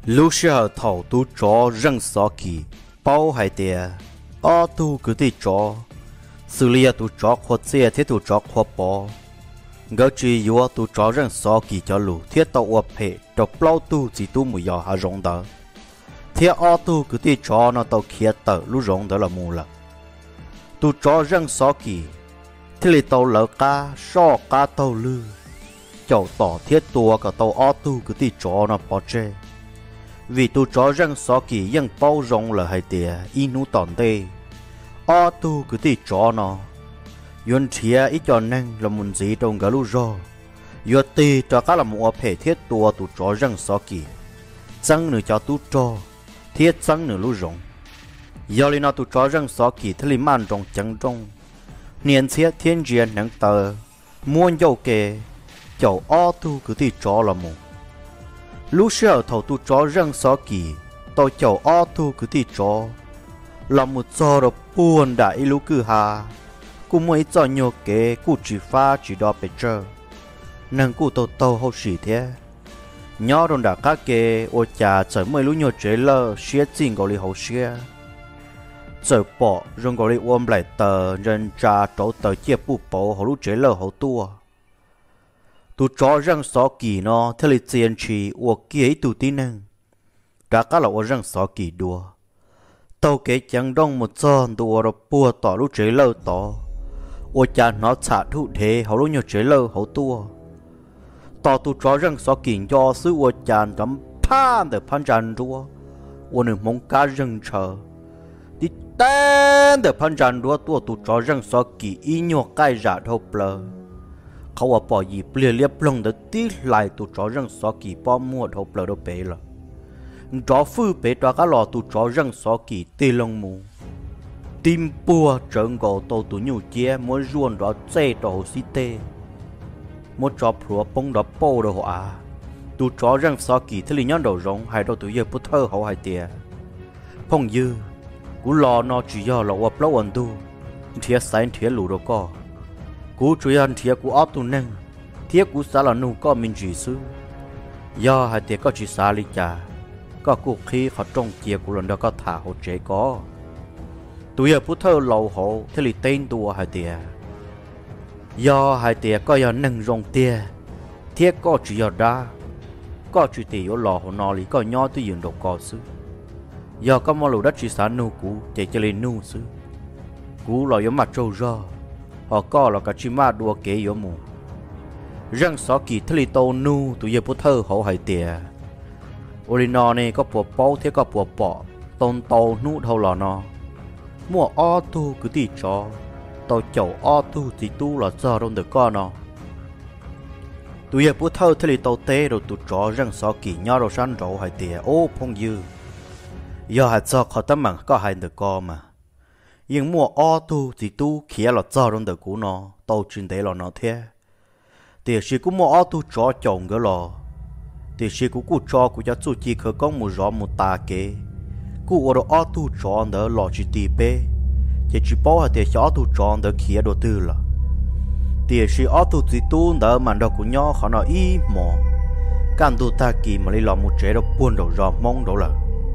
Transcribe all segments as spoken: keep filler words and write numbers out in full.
lúc sau thầu tu chó răng sọ kỳ bao hai tia ở tu cứ đi chó xử lý tu chó khoát xe thế tu chó khoát bỏ gỡ chỉ yếu tu chó răng sọ kỳ cho lù thiết tàu ốp hệ cho bao tu chỉ tu mùi giò hà rong đó thiết ở tu cứ đi chó nó tàu kia tờ lúc rong đó là mù là tu chó răng sọ kỳ thế là tàu lỡ cá so cá tàu lư chậu tỏ thiết tua cả tàu ở tu cứ đi chó nó bỏ chê vì tu chó răng sọ kỳยังbao rong là hai tia inu tòn tê ở tu cứ đi chó nó yun thia ít cho năng là muốn gì trong cái lú rò yun tê cho các là một thể thiết tua tu chó răng sọ kỳ răng nửa cho tu chó thiết răng nửa lú rong giờ li nó tu chó răng sọ kỳ thế li man trong trắng trong niên thiết thiên nhiên nắng tờ muôn dâu kề chậu o tu cứ đi chó là một lúc sau thầu tu chó răng sọ kỳ tàu chậu o tu cứ đi chó là một giò đó buồn đại lúc cứ hà cú mới cho nhiều kế cú chỉ pha chỉ đo bề trơ nâng cú tàu tàu hậu sĩ thế nhỏ rồi đã các kế ô trà chở mới lúc nhiều chế lơ xé chín gọi li hậu xé chở bỏ rồi gọi li ôm lại tờ人trà trổ tờ chia bù bộ hậu lúc chế lơ hậu tua tu chó răng sọ kỳ nó thế là tiền chỉ ô kia tu tin năng đã các là ô răng sọ kỳ đùa tàu kế chẳng đông một giòn đùa rồi bùa tỏ lúc chế lơ tỏ ô cha nó xả thụ thế hậu lúc nhiều chế lơ hậu tua tỏ tu chó răng sọ kỳ do sư ô cha cắm phan để phan tràn đùa ô nửa mong cá răng chờ đi tên để phan tràn đùa tua tu chó răng sọ kỳ y nhọ cay giả thâu plơเขาว่าปล่อยยีเปลี่ยเรียบลงเดตีไหลตัวจอรังสอกีป้อมมัวทบเลยเราเปล่าจอฟื้นเปตัวก็รอตัวจอรังสอกีตีลงมูติมปัวเจิงก่อตัวตัวยูเจียมัวรวนรอเจตัวสิเตมัวจอผัวปงดอโป้ดหัวตัวจอรังสอกีที่ลิย้อนดอกรงให้ตัวตัวเยอะพุทธเเขาให้เตียพงยืกูรอนอจียอหลอกว่าเปล่าวันดูเทียสายเทียหลุดก็cú chui ăn thiệt cú ấp tu neng thiệt cú xả là nu có mình chỉ xứ do hai thiệt có chỉ xả li trà có cuộc khi họ trong chia cú lần đó có thả hộ chế có tụi giờ phút thơ lầu hộ thế li tên tua hai thiệt do hai thiệt có giờ neng rong tia thiệt có chỉ giờ đa có chỉ tiền ở lò hộ nọ li có nhỏ tôi dừng đầu cò xứ do có món lẩu đất chỉ xả nu cú chạy cho lên nu xứ cú lò giống mặt trâu rò họ có là cả chim ma đua kế yếu mù răng sọ kỳ thề li tô nu tụi giờ bút thơ họ hay tiề orino này có bùa bao thế có bùa bỏ tôn tàu nu thâu lò nó mua o tu cứ đi cho tàu chậu o tu thì tu là giờ đâu được con nó tụi giờ bút thơ thề li tô tê rồi tụi chó răng sọ kỳ nhau rồi săn rậu hay tiề ô phong dư giờ hạt giờ họ tấm bằng có hay được con mà nhưng mua ô tu thì tu kia là cho trong đời của nó tàu chuyên tế là nó thế thì khi cũng mua ô tu cho chồng cái lò thì khi cũng cũng cho cũng cho chú chỉ khởi công một rõ một ta kế cũng ở đó ô tu cho đỡ lò chỉ tì bê chỉ chỉ bảo là thì cho tu cho đỡ kia đồ tư là thì khi ô tu thì tu đỡ mà đâu cũng nhỏ họ nói ý mò can tu ta kỳ mà lấy lò một chế đâu buồn đầu rõ mong đâu là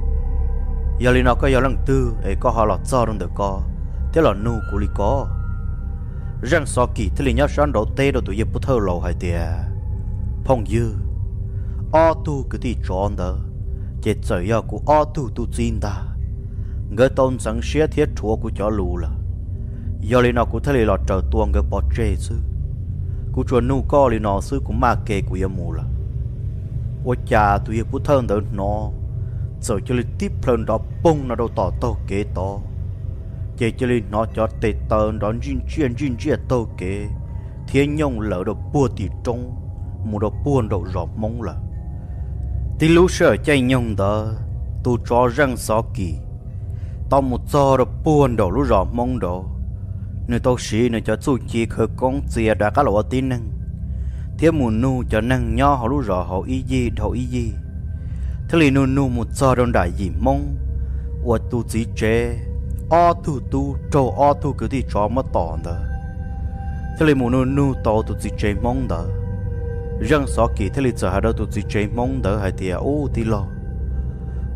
giờ li nó có giờ lần tư ấy có họ lọt cho trong được co thế là nu của li có răng sọ kỳ thế li nhớ sáng đầu tê đầu tụi giờ bút thơ lầu hay tiề phong dư o tu cứ đi tròn đó chết trời giờ của o tu tu xin ta người tôn sẵn xé thiết chúa của chó lù là giờ li nó của thế li lọt trời tuông cái bọt chê sư của chùa nu co li nó sư của ma kê của yếm mù là ôi cha tụi giờ bút thơ đó nó rồi cho lên tiếp lần đó bông nó đâu tỏ tàu kế to chỉ cho lên nó cho tê tờ đón duyên chuyên duyên chuyên tàu kế thiên nhung lỡ đâu bùa thì trong một đâu buồn đâu rõ mong là tí lúc sợ chạy nhung đó tu cho răng gió kỳ tao một gió đâu buồn đâu lúc rõ mong đâu nơi tao xí nơi cho chú chi khởi công chia đã các lộ tin năng thiên mùa nu cho năng nho họ lúc rõ họ ý gì họ ý gì thế li nu nu một giờ đông đại gì mong, và tu chỉ chế, o tu tu trâu o tu cứ đi cho mất tòn đó, thế li một nu nu tàu tu chỉ chế mong đó, răng sọ kỳ thế li giờ hai đó tu chỉ chế mong đó hai tia ô tí lo,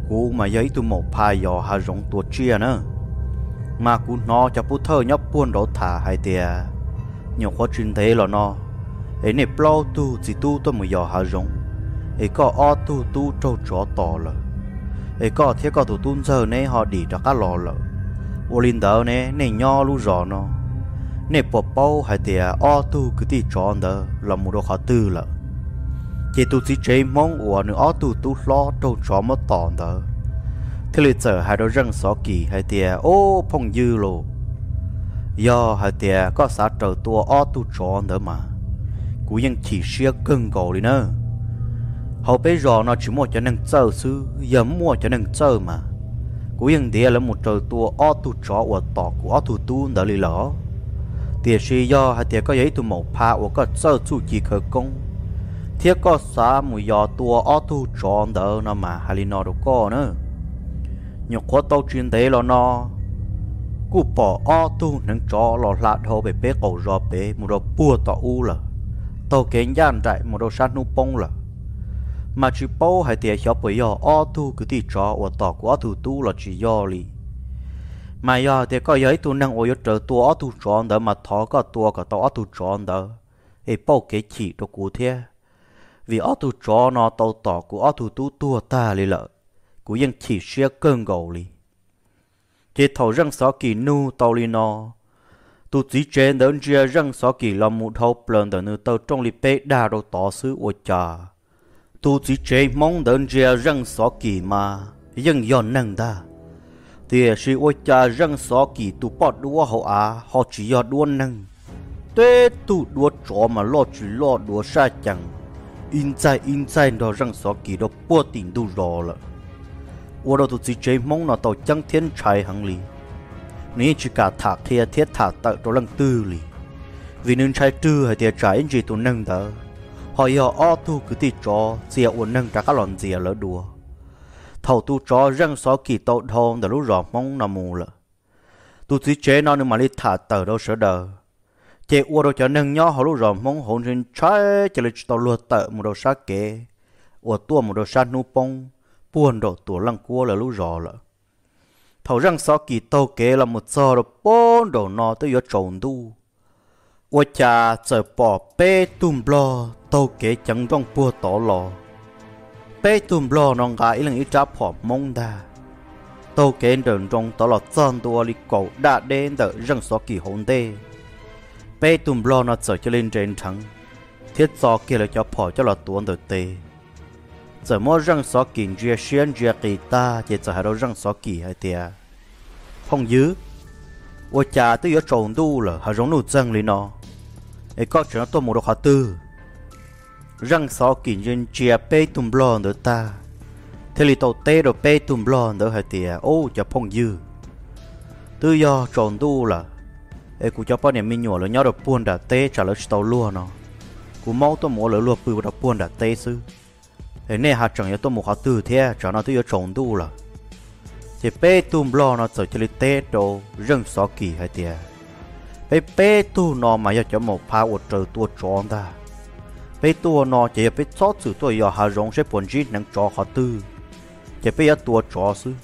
cú mà giấy tu một phai giò hà rộng tua chia nữa mà cú nó cho bút thơ nhóc buôn đổ thả hai tia nhiều khó chuyên thế là nó ấy này plau tu chỉ tu tôi một giò hà rộng ấy có o tu tu trâu chó to là ấy có thiết có tụ tuôn giờ này họ đi cho cá lò là ô linh đỡ này này nho lu rõ nó này bỏ bao hai tia o tu cứ đi chọn đó là một đồ khó tư là chỉ tu chỉ chơi mong ủa nữa ó tu tu lo trâu chó mất tòn đó thế lịch sử hai đôi răng xó kỳ hai tia ô phong dư lô do hai tia có xã trời tua ó tu chó nữa mà cúยังchỉ xia cưng cầu đi nữa hầu bây giờ nó chỉ mua cho nên chơi sư giờ mua cho nên chơi mà cúยังđịa là một trời tua ó tu chó ủa tỏ của ó tu tu đỡ lì lỏ tiệt si do hai tia có giấy tu một pha ủa có chơi chu chỉ khởi công thiết có xã mùi giò tua ó tu tròn đỡ nó mà hà lì nó đâu có nữa nhục khó tao chuyên tế lo nó cú bỏ ó tu nâng chó lo lạ thô bề bế cầu rò bế một đồ bùa tỏ u là tao kén gian trại một đồ sát nu bông là mà chỉ bố hay tiệt xóa bởi giò ó tu cứ tí chó và tỏ của ó tu tu là chỉ giò lì mà giò thì có giấy tu nâng ôi trở tua ó tu tròn đỡ mà thó có tua cả tao ó tu tròn đỡ ê bố kế chỉ đồ cụ thế vì ở tu chó nó tàu tỏ của ở tu tu tua ta li lợ của dân chỉ xia cơn gầu li chỉ thầu răng xó kỳ nu tàu li nó tu chỉ trên đến chia răng xó kỳ làm một thâu plần từ nơi tàu trong li bê đa đồ tỏ xứ ô trà tu chỉ trên mong đến chia răng xó kỳ mà dân giòn nâng ta thì sự ô trà răng xó kỳ tu bọt đua hậu á họ chỉ giọt đua nâng tê tu đua chó mà lo chỉ lo đua sa chẳng in在in在đó răng xó kỳ đó bua tỉnh đủ rõ了我都只追梦那到江天才行里你只cả thạc thiệt thiết thạc tại đó lăng tư li vì nên trai tư hay thiệt trái anh chỉ tụ nâng đó họ giờ ô tu cứ ti chó dìa uốn nâng cả các lòn dìa lỡ đùa thầu tu chó răng xó kỳ tàu thôn đó lúc rõ mong nằm mù了tu chỉ chế nó nhưng mà đi thả tờ đâu sợ đờ chế uo đồ cho nâng nhỏ họ lúc rồi mong hồn trên trái cho lấy tàu lùa tợ một đồ sát kế uo tua một đồ sát nu bông buồn đồ tua lăng cua là lúc rồi là thầu răng xó kỳ tàu kế là một giờ đồ bốn đồ nó tới giờ trộn tu uo cha chờ bỏ bê tùm blo tàu kế chẳng trong bua tỏ lò bê tùm blo nó gái là ít trả phỏ mong đà tàu kế đường trong tỏ lò chân tua li cổ đã đến đợi răng xó kỳ hồn đê bê tùm lo nó trở cho lên trên trắng thiết gió kia là cho phỏ cho là tuôn được tê giờ mua răng xó kỳ chia xuyên chia kỳ ta chỉ giờ hai đâu răng xó kỳ hay tiệt không dữ ôi cha tôi nhớ trộn đu là hai giống nụ răng lên nó ấy có chuyện nó tôi một đồ khá tư răng xó kỳ trên chia bê tùm lo nữa ta thế thì tàu tê rồi bê tùm lo nữa hay tiệt ô cho không dữ tư do trộn đu là ê cú cho bao nhiêu mình nhổ là nhớ được buồn đã tê trả lời tàu lúa nó cú máu tôi mua lỡ lúa bự đã buồn đã tê sư ê nè hạt chẳng nhớ tôi một hạt từ thế cho nó tôi nhớ trồng đu là thì bê tùm lo nó trở cho lên tê đồ rừng xó kỳ hay tiệt bê bê tu nó mà cho một pha ở trời tua tròn ta bê tua nó chỉ bê xót sự tôi giờ hà rong sẽ buồn gì năng cho hạt tư chỉ bê tua trò sư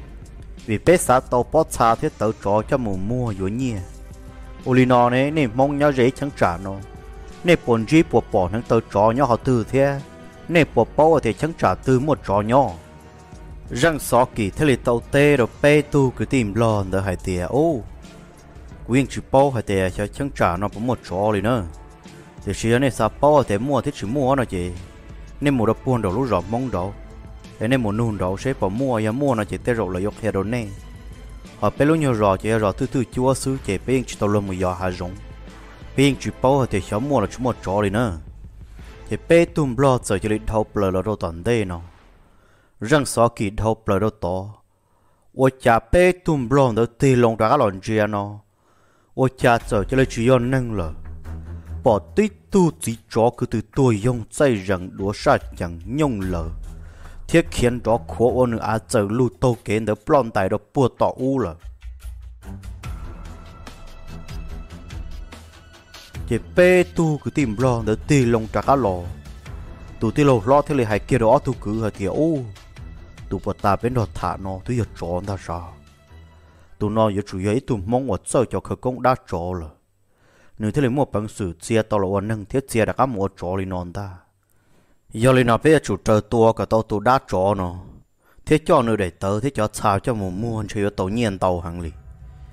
vì bê xã tàu bó xa thiết tàu trò cho mùa mua dối nhia ô lì nó này nè mong nhau dễ chẳng trả nó nè buồn gì bỏ bỏ năng tàu trò nhau họ từ thế nè bỏ bao thì chẳng trả từ một trò nhau răng xó kỳ thế là tàu tê rồi bê tu cứ tìm lòn đỡ hải tiệt ô quyên chỉ bao hải tiệt cho chẳng trả nó cũng một trò liền nữa thì chỉ này sao bao thì mua thì chỉ mua nó chỉ nên mua được buồn đầu lúc rõ mong đầu thế nên mua nôn đầu sẽ bỏ mua ya mua nó chỉ tê rồi là yok hè đồ nè họ bé lúc nhiều rõ chỉ rõ thứ thứ chúa xứ chỉ bên chỉ tàu lông một giò hà rong bên chỉ bao thì cháu mua là chỉ một trò liền nữa chỉ bé tùm lo giờ chỉ lịch thâu bờ là đồ toàn đây nó răng xó kỳ thâu bờ đồ to ôi cha bé tùm lo nó tê lông ra cái lon chia nó ôi cha giờ chỉ lấy chỉ yon nâng là bỏ tí tu chỉ chó cứ từ tuổi dùng dây rằng đũa sát chẳng nhung lờ thiết khiến đó khổ ôn à giờ lưu tô kế đỡ plon tài đó bùa tỏ u là chỉ bê tu cứ tìm lo đỡ tì lông trả cá lò tụ tì lò lo thế này hay kia đó tu cứ hả thì ô tụ bờ ta bên đó thả nó thứ giờ tròn ta sao tụ nó giờ chủ yếu tụ mong ở chơi cho khởi công đã trò rồi nếu thế là mua bằng sự chia tao làวันนึงthiết chia đã có mua trò lên non ta giờ lên nào bây giờ chủ trời tua cả tao tụ đã trò nó thiết cho nơi để tớ thiết cho sao cho mùa mua chơi tàu nhiên tàu hàng lì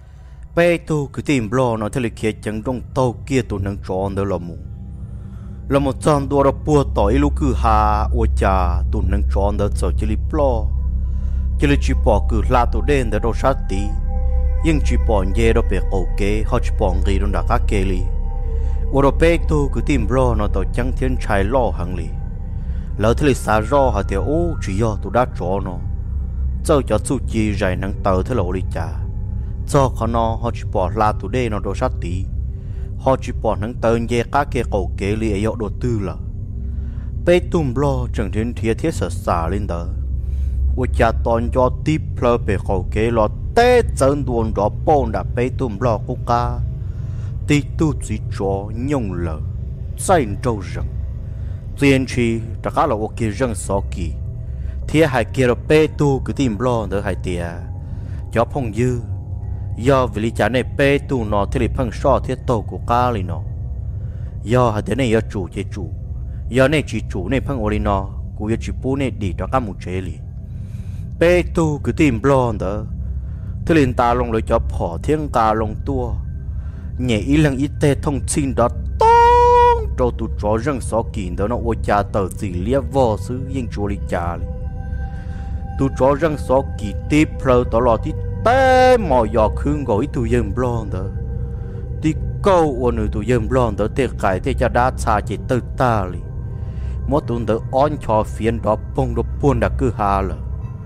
bây tụ cứ tìm lo nó thế là kia chẳng trong tàu kia tụ nâng tròn đó là mù là một trăm đô la bùa tỏi lúc cứ hà ô cha tụ nâng tròn đó cho chỉ lip lo chỉ là chỉ bỏ cứ la tụ đen đó đâu sát tí nhưng chỉ bỏ nhẹ đó bị cổ kế họ chỉ bỏ người đó đã cá kế li ô đó bây tụ cứ tìm lo nó tàu chẳng thiên trái lo hàng lì lỡ thế là xa ro hà tiểu ô chỉ do tụ đã tròn nó cho cho chú chi dài nâng tàu thế là ô đi cha cho họ nó họ chỉ bỏ la tụ đen nó đâu sát tí họ chỉ bỏ nắng tơn về các cái cổ kế li ở độ tư là bé tùm lo chẳng đến thiệt thiết sợ xả lên đó của cha toàn cho tiếp lơ về cổ kế lo té chân đuôn đó bồn đã bé tùm lo của ca tí tu chỉ cho nhung lờ say trâu rừng tiền chi đã cả là ô kia rừng sọ kỳ thiệt hai kia là bé tu cứ tìm lo nữa hai tia cho phong dư do vì lý trả này bê tu nó thì lý phăng so thiết tổ của cá lý nó do hạt này do chủ chế chủ do này chỉ chủ này phăng ô lý nó cũng chỉ bố này đi cho các một chế lý bê tu cứ tìm blon đó thì liền ta lông lấy cho bỏ thiên ta lông tua nhẹ ý lần ít tê thông tin đó tông cho tụ chó răng xó kín đó nó ô cha tờ gì lia vò xứ yên chúa lý trả lý tụ chó răng xó kín tiếp lơ đó là tí bé mò giọt khương gối tụi dân blond đó đi câu ở nơi tụi dân blond đó tiệc cái tiệc cho đá xa chỉ từ ta li mỗi tuần đó on cho phiền đó bông đó buồn đã cứ hà là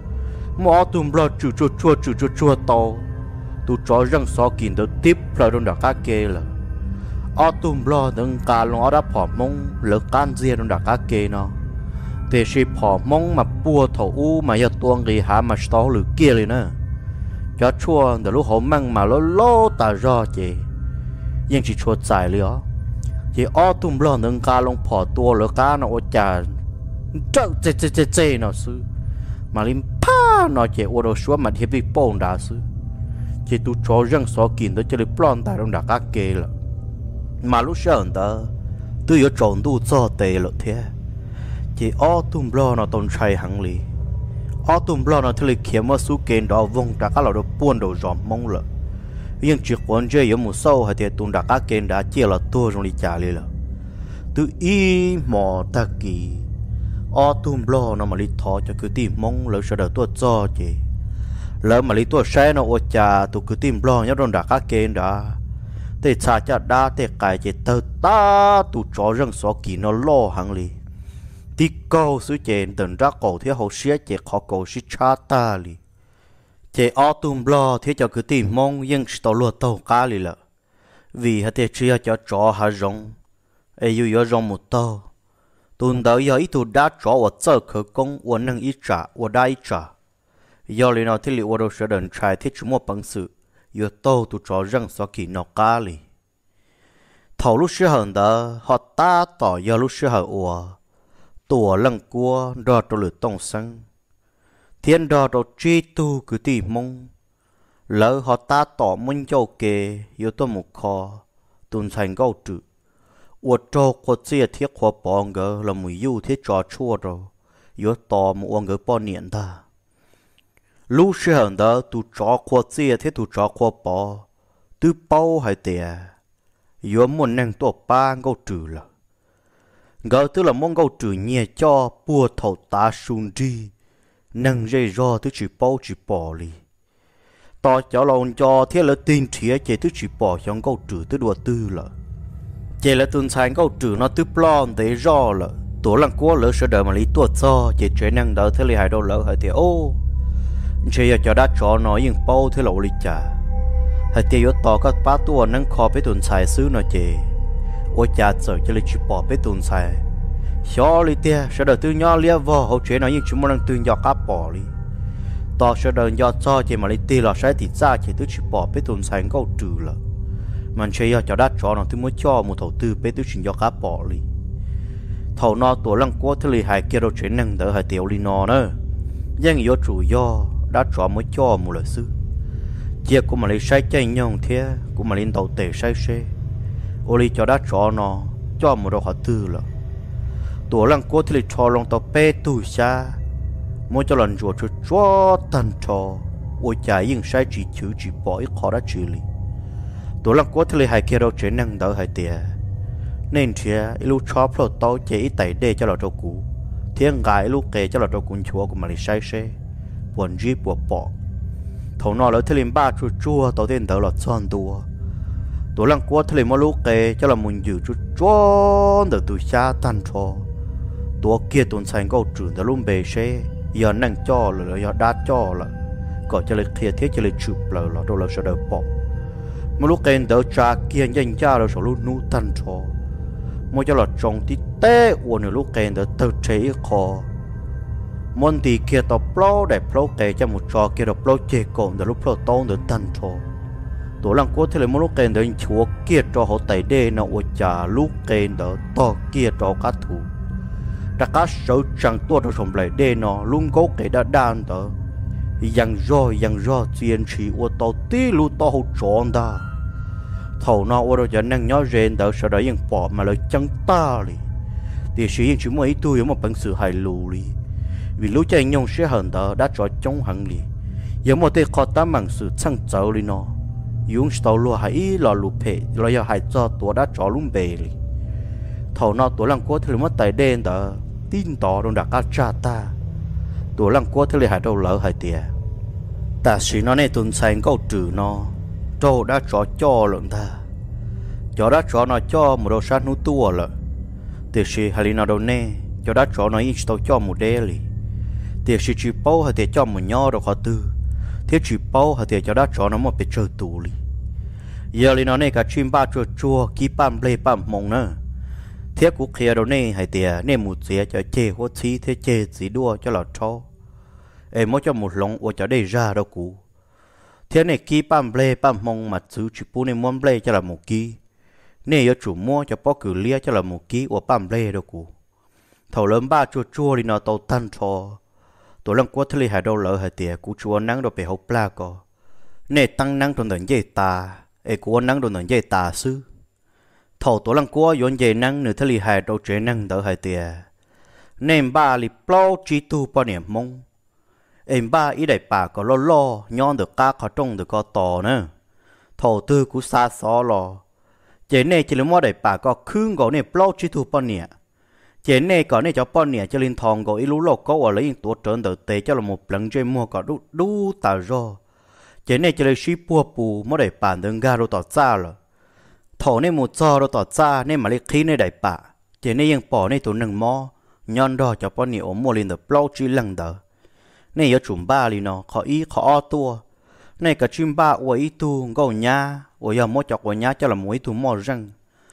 mỗi tuần blond chua chua chua chua chua chua to tụi chó răng xó kín đó tiếp rồi đông đã cá kê là ở tuần blond đừng cả lòng ở đó bỏ mông lỡ can riêng đông đã cá kê nó để chỉ bỏ mông mà bùa thầu u mà giờ tuần gì hả mà sao lử kiaเลยนะcho chua để lúc họ mang mà lo lo ta ra chị nhưng chỉ chua dài nữa chị ở tung lo nâng ca lông bỏ tua lỡ cá nó chả trâu chê chê chê chê nó sư mà lim pa nó chị ô đồ xuống mà hiệp bị bông đã sư chị tu cho răng xó kín đó cho lấy plon ta trong đã cá kê là mà lúc sợ đó tôi ở trộn tu cho tệ lợ thế chị ở tung lo nó tồn chạy hàng lì ở tụm lo nó thấy kiếm mà số kén đó vong đã các loại đồ buôn đồ giòm mông lợ nhưng chỉ quan chơi ở một sau hay thì tụm đã các kén đã chia là tua trong đi trả liền là từ y mò ta kỳ ở tụm lo nó mà đi thò cho cứ tìm mông lỡ sẽ đỡ tua cho chị lỡ mà đi tua xe nó ô trà tụ cứ tìm lo nhớ trong đã các kén đã để trả cho đa để cài chị tơ ta tụ chó răng xó kỳ nó lo hàng lì tí câu sư chèn tận ra cổ thế hậu xía chè khó cổ xí cha ta li chè ở tùm lo thế cho cứ tìm mong nhưng tàu lúa tàu cá li lợ vì hạt tiền chia cho chó hà rong ai yêu yêu rong một tàu tuần đầu giờ ít tu đã chó ở chợ khởi công ở nâng ít trả ở đa ít trả giờ li nào thế li ở đâu sẽ đền trai thế chúng một bằng sự yêu tàu tu chó răng so kỳ nọ cá li thầu lúc xưa hơn đó họ ta tỏ giờ lúc xưa hơn ủa tổ lăng cua đo trâu lửa tông xăng thiên đo trâu chi tu cứ tìm mong lỡ họ ta tỏ minh châu kề yếu tố một kho tuần thành câu trừ uất trâu có chia thiết khoa bỏ ngờ là mùi du thiết trò chua rồi yếu tỏ một ngờ bỏ niệm ta lúc xưa hơn đó tu trò khoa chia thiết tu trò khoa bỏ tu bao hay tè yếu muốn năng tổ ba câu trừ là ngờ tức là mong câu trừ nhẹ cho bùa thầu ta sung đi nâng dây ro tức chỉ bao chỉ bỏ li tao cho lòng cho thế là tin thiệt chỉ tức chỉ bỏ trong câu trừ tức đùa tư là chỉ là tuần sáng câu trừ nó tức plon để ro là tổ lăng quá lỡ sẽ đợi mà lý tuột cho chỉ chơi năng đỡ thế là hai đô lỡ hai thì ô chỉ là cho đã cho nó nhưng bao thế là lý trả hai thì yếu to các bác tua nâng kho với tuần sáng xứ nó chỉ ôi cha trời cho lấy chụp bỏ bê tông sai, xóa đi tia, sau đó từ nhỏ lia vào hậu chế nó như chúng mình từ nhỏ cá bỏ đi, tao sau đó nhỏ cho chỉ mà lấy tia là sai thì ra chỉ từ chụp bỏ bê tông sai câu trừ là, mình chơi cho đắt cho nó từ mới cho một thầu tư bê từ chuyện nhỏ cá bỏ đi, thầu nó tổ lăng quá thứ lì hai kia đâu chế năng đỡ hai tiểu đi nó nữa, giang yếu chủ do đã cho mới cho một lời sư chia của mà lấy sai chạy nhông thế của mà lên tàu tệ sai xe ô li cho đã cho nó cho một đồ họ tư là tổ lăng cố thì cho lòng tàu pe tu xa mỗi cho lần chuột cho tần cho ôi chạy những sai chỉ chữ chỉ bỏ ít khó đã xử lý tổ lăng cố thì hai kia đâu chế năng đỡ hai tiền nên chia ilu chop lo tàu chế ít tẩy để cho lọ trâu cũ thiên gái ilu kề cho lọ trâu cún chúa của mà lấy sai xe buồn gì buồn bỏ thầu nọ lỡ thêm ba chua chua tàu tiên đỡ là chọn đua tổ lăng cố thì mà lúc kề cho là muốn giữ chút chọn được từ xa tan cho tổ kia tuần sáng câu trưởng đã luôn bề xe giờ năng cho là giờ đá cho là có cho lấy kia thế cho lấy chụp là là đồ là sẽ đỡ bỏ mà lúc kề đỡ cha kia nhanh cha là số lúc nu tan cho mỗi cho là trồng tí té uốn lúc kề đỡ tự chế khó món tí kia tao plau để plau kề cho một trò kia tao plau chế cồn đỡ lúc plau to đỡ tan cho tổ lăng cố thì lấy một lúc kề đỡ chúa kia cho họ tẩy đê nó uốn cha lúc kề đỡ to kia cho cá thủ đã cá sấu chẳng tua nó sống lại đê nó luôn cố kể đã đan tớ yang rồi yang rồi chuyện chỉ ô tô tí lu to hậu tròn ta thầu nó ô tô cho năng nhớ rèn tớ sau đó yang bỏ mà lời chẳng ta li thì chỉ yang chỉ mấy tôi một bằng sự hài lù li vì lúc chạy nhông sẽ hận tớ đã cho chống hận li giờ một tay khó ta bằng sự chăng cháu li nó yung tàu lúa hãy lò lù phe lo giờ hãy cho tôi đã cho luôn bề li thầu nó tổ lăng cố thì mất tài đen tớ tin tỏ trong đặc cá cha ta tổ lăng cố thì hãy đâu lỡ hãy tiệt ta chỉ nó này tuần sáng câu trừ nó trâu đã cho cho lượng ta cho đã cho nó cho một đồ sát nút tua lợ thì chỉ hãy nó đâu nè cho đã cho nó ít tao cho một đê li thì chỉ chỉ bao hãy cho một nhỏ đồ khó tư thế chỉ bao hãy cho đã cho nó một bề chơi tù li giờ li nó này cả chim ba chua chua kí pam ble pam mông nữa thế cú kia đâu nè hay tiệt nè một xe cho chê hoa chi thế chê chỉ đua cho lọt cho em mới cho một lồng ô cho đây ra đâu cú thế này kí pam ble pam mông mà chữ chỉ pu này muốn ble cho là một kí nè ở chủ mua cho bó cử lia cho là một kí ô pam ble đâu cú thầu lớn ba chua chua đi nó tàu tan cho tổ lăng quất thề hai đâu lỡ hay tiệt cú chua nắng đâu bị hậu pla co nè tăng nắng trong đợt dây ta em cú nắng trong đợt dây ta xứ thầu tổ lăng cố dọn dây năng nửa thế li hai đâu chế năng đỡ hai tiệt nên ba li plau chỉ tu bao niệm mông em ba ý đại bà có lo lo nhon được cá khó trông được có tò nữa thầu tư cũng xa xó lo chế này chỉ là mua đại bà có khương có này plau chỉ tu bao niệm chế này có này cho bao niệm cho linh thòng có ý lú lô có ở lấy tổ trơn đỡ tệ cho là một lần chơi mua có đu đu tà ro chế này chỉ là ship bùa bù mua đại bà đừng ga đâu tỏ xa rồi thổ nên một giờ đâu tỏ ra nên mà lấy khí nên đại bạ chỉ nên ยัง bỏ nên tụi nâng mò nhon đo cho bọn nhiều mua lên được plau chỉ lần đó nên ở chủng ba li nó khó ý khó tua nên cả chim ba ở ý tu ngô nhá ở giờ mua chọc ở nhá cho là mỗi tu mò răng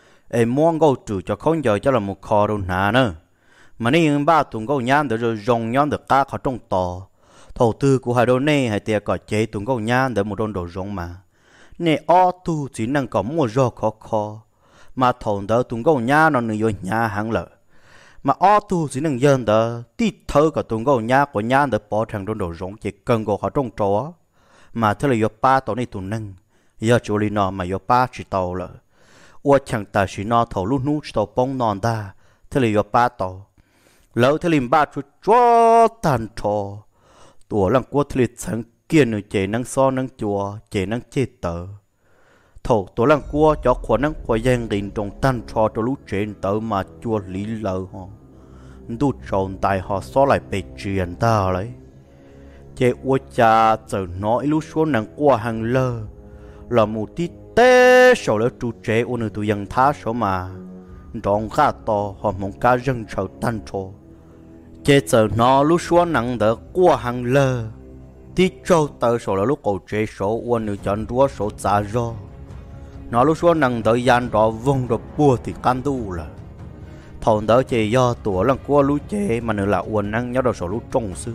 em mua ngô trừ cho không giờ cho là một kho đâu nà nữa mà nên ba tu ngô nhá để rồi rong nhon được cá khó trong to thầu tư của hai đôi này hai tiệt có chế tu ngô nhá để một đôi đồ rong mà nè ô tu chỉ năng có mua rau khó khó mà thầu đỡ tung gấu nhá nó nửa nhá hàng lợ mà ô tu chỉ năng dân đỡ tí thơ cả tung gấu nhá của nhá đỡ bỏ thằng đồn đồ rong chỉ cần gấu họ trong trò mà thế là do ba tàu này tụ năng giờ chỗ li nó mà do ba chỉ tàu lợ ô chẳng ta chỉ nó thầu lúc nút tàu bông non ta thế là do ba tàu lỡ thế là ba chút cho tàn trò tuổi lăng quốc thế là chẳng kia nữ chế năng so năng chùa chế năng chế tờ thầu tổ lăng cua cho khóa năng khóa giang đình trong tan cho cho lúc trên tờ mà chùa lý lờ họ đu tròn tại họ so lại bề truyền ta lấy chế ua cha giờ nói lúc xuống năng qua hàng lơ là một tí tế sau đó trụ chế ua nữ tụ dân thá số mà trong khá to họ mong cá dân sầu tan cho chế giờ nó lúc xuống năng đỡ qua hàng lơ tí trâu tờ số là lúc cầu chế số ua nữ chọn đua số giá ro nó lúc xuống năng đỡ gian đó vông đó bùa thì can tu là thầu đỡ chế do tuổi lăng qua lúc chế mà nữ là uốn năng nhớ đồ số lúc trông sư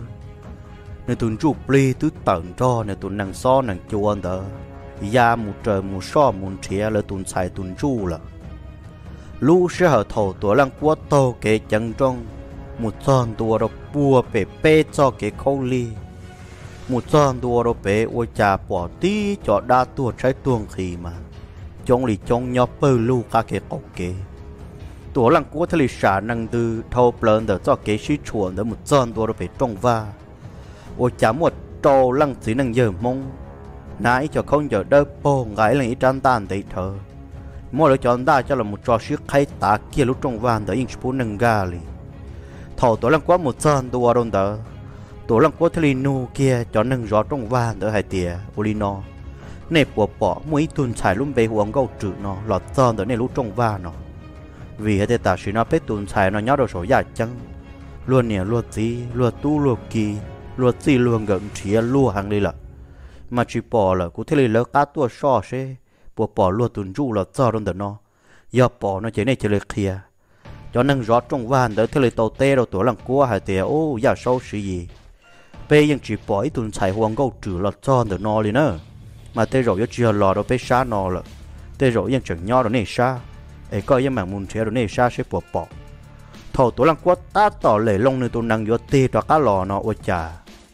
nữ tuần chụp ly tứ tận cho nữ tuần năng so năng chuan đỡ ya một trời một so một chia là tuần xài tuần chu là lúc sẽ hở thầu tuổi lăng qua tô kể chân trong một chân tua đó bùa bể bê cho cái khâu ly một chân tua đó bể ôi chà bỏ tí cho đa tua trái tuồng khi mà trong lì trong nhóc bơ lu cả cái cọc kế tua lăng của thế lì xả năng từ thâu plơn để cho cái xí chuồn để một chân tua đó bể trong va ôi chà một trâu lăng chỉ năng giờ mông nãy cho không giờ đỡ bồ gái là ít tràn tan để thở mỗi lựa chọn đa cho là một trò siết khai tá kia lúc trong van để yên chụp nâng ga li thầu tổ lăng quá một chân tua đồn đỡ tổ lăng quá thế nu kia cho nâng gió trong van đỡ hai tìa olino nè bỏ bỏ mỗi tuần xài luôn bề huống gấu trừ nó lọt chân đỡ nè lúc trong van nó vì hệ ta chỉ nó biết tuần xài nó nhớ đồ số giả chăng luôn nè luôn gì luôn tu luôn kỳ luôn gì luôn gần chia luôn hàng đi là mà chỉ bỏ là cũng thế lỡ cá tua so xe bỏ bỏ luôn tuần ru là cho đồn đỡ nó giờ bỏ nó chỉ này chỉ là kia cho nâng gió trong van đỡ thế lỡ tàu tê đâu tổ lăng quá hai tìa ô giả sâu sự gì bây giờ chỉ bỏ ít tuần xài huống gấu trừ lọt cho đỡ nó đi nữa mà tê rồi chưa lò đâu bé xa nó là tê rồiยังchẳng nhau đó này xa ấy coiยังmảng muốn chế đó này xa sẽ bỏ bỏ thầu tổ lăng quát ta tỏ lệ lông nơi tôi năng vô tê cho cá lò nó ôi chà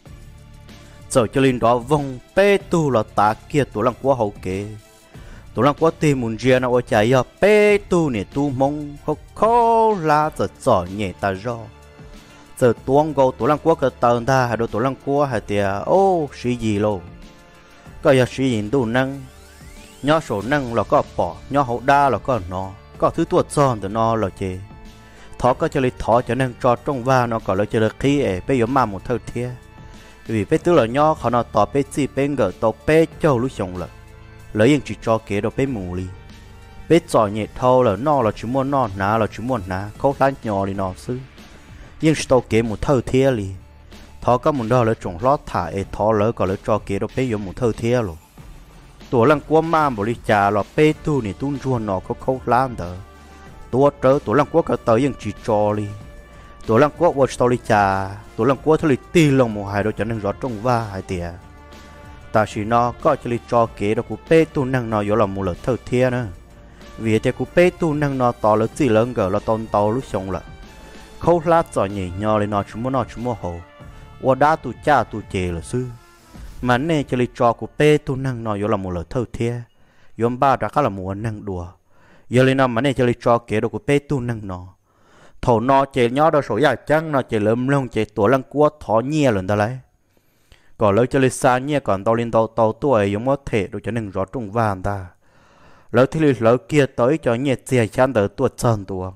giờ cho linh đó vong bé tu là ta kia tổ lăng quát hậu kế tổ lăng quát tê muốn chia nó ôi chà giờ bé tu nè tu mông khó khó là giờ giỏi nhẹ ta do giờ tuông gấu tổ lăng quát cái tờ ta hay đồ tổ lăng quát hay tìa ô xí gì luôn có giờ sử dụng đủ năng nhỏ số năng là có bỏ nhỏ hậu đa là có nó có thứ tuột son từ nó là chê thọ có cho lấy thọ cho nên cho trong va nó còn lấy cho được khí ấy bây giờ mà một thâu thia vì bây tức là nhỏ họ nó tỏ bây gì bây ngờ tàu bây châu lúc xong là lấy những chỉ cho kế đâu bây mù li bây trò nhẹ thâu là nó là chỉ muốn nó ná là chỉ muốn ná khâu lán nhỏ đi nó xứ nhưng tàu kế một thâu thia li thọ có một đôi lấy trồng lót thả ấy thọ lỡ còn lấy cho kế đâu bây giờ một thâu thia rồiตัวลังกัวมาบริจาเราเป้ตู้นี่ตุ้นจวนนอเขาเขาล้านเด้อตัวเจอตัวลังกัวก็เตยยังจีจอลีตัวลังกัววัดสตอริจาตัวลังกัวทะเลตีลงหมู่หายโดยจะนั่งรอตรงว่าหายเตียตาชีนอก็จะลีจอเก๋เรากูเป้ตู้นั่งนออยู่เราหมู่เหลือเท่าเทียนะvì thếกูเป้ตู้นั่งนอต่อแล้วจีเลิงเกิดเราตอนโตลุชงละเขาล้าจ่อใหญ่ยอเลยนอชุ่มนอชุ่มโหว่าด้าตูจ้าตูเจละซื้อmà nè cho lý cho của pe tu năng nói vô là một lời thâu thia yếm ba đã khá là một năng đùa giờ lên năm mà nè cho lý cho kể đồ của pe tu năng nó thầu nó chế nhỏ đó số giả chăng nó chế lấm lông chế tuổi lăng cua thọ nhẹ lần ta lấy còn lỡ cho lý xa nhẹ còn tàu lên tàu tàu tuổi giống mất thể đồ cho nên rõ trong vàng ta lỡ thì lý lỡ kia tới cho nhẹ xe chán đỡ tuột chân tua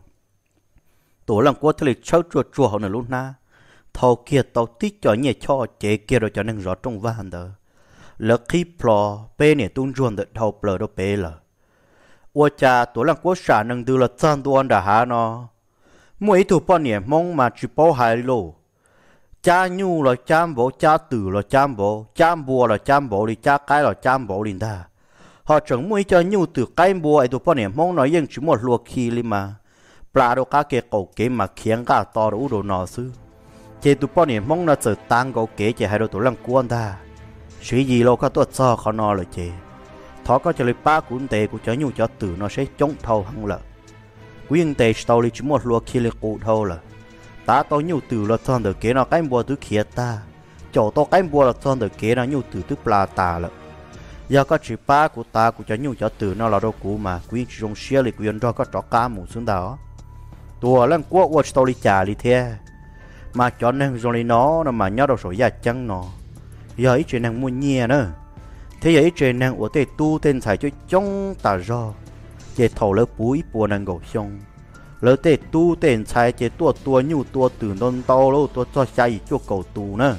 tuổi lăng cua thì lý cháu chua chua họ nè luôn na thầu kia tàu tích cho nhẹ cho chế kia rồi cho nên rõ trong van đó lỡ khi plò pe nè tung ruộng được thầu plò đó pe là ua cha tuổi lăng quốc sản nâng đưa là chân tuôn đã hả nó mỗi thủ bao nè mong mà chỉ bao hai lô cha nhu là cha bố cha tử là cha bố cha bùa là cha bố đi cha cái là cha bố liền ta họ chẳng mỗi cho nhu từ cái bùa ấy thủ bao nè mong nói dân chỉ một luộc khi li mà plà đâu cá kia cầu kế mà khiến cả to đủ đồ nọ xứ chế tụi bọn này mong nó trở tăng gấu kế chế hai đôi tụi lăng cuốn ta suy gì lâu có tuột cho khó nó rồi chế thó có cho lấy ba cuốn tệ của cháu nhu cho tử nó sẽ chống thâu hăng lợ quyên tệ tàu lý chỉ một lúa khi lấy cụ thâu là ta tao nhu tử là toàn được kế nó cái bùa tứ kia ta chỗ tao cái bùa là toàn được kế nó nhu tử tứ plà ta lợ giờ có chỉ ba của ta của cháu nhu cho tử nó là đâu cũ mà quyên chỉ dùng xe lấy quyên cho có chó cá mù xuống đó tua lăng cuốc watch tao lý trả lý thế mà cho nên rồi nó mà nhớ đâu rồi giả chăng nó giờ ý chuyện năng mua nhẹ nữa thế vậy chuyện năng của tê tu tên xài cho chống tà do chế thầu lỡ búi bùa năng gầu xong lỡ tê tu tên xài chế tua tua nhu tua từ non to lô tua cho xài cho cầu tù nữa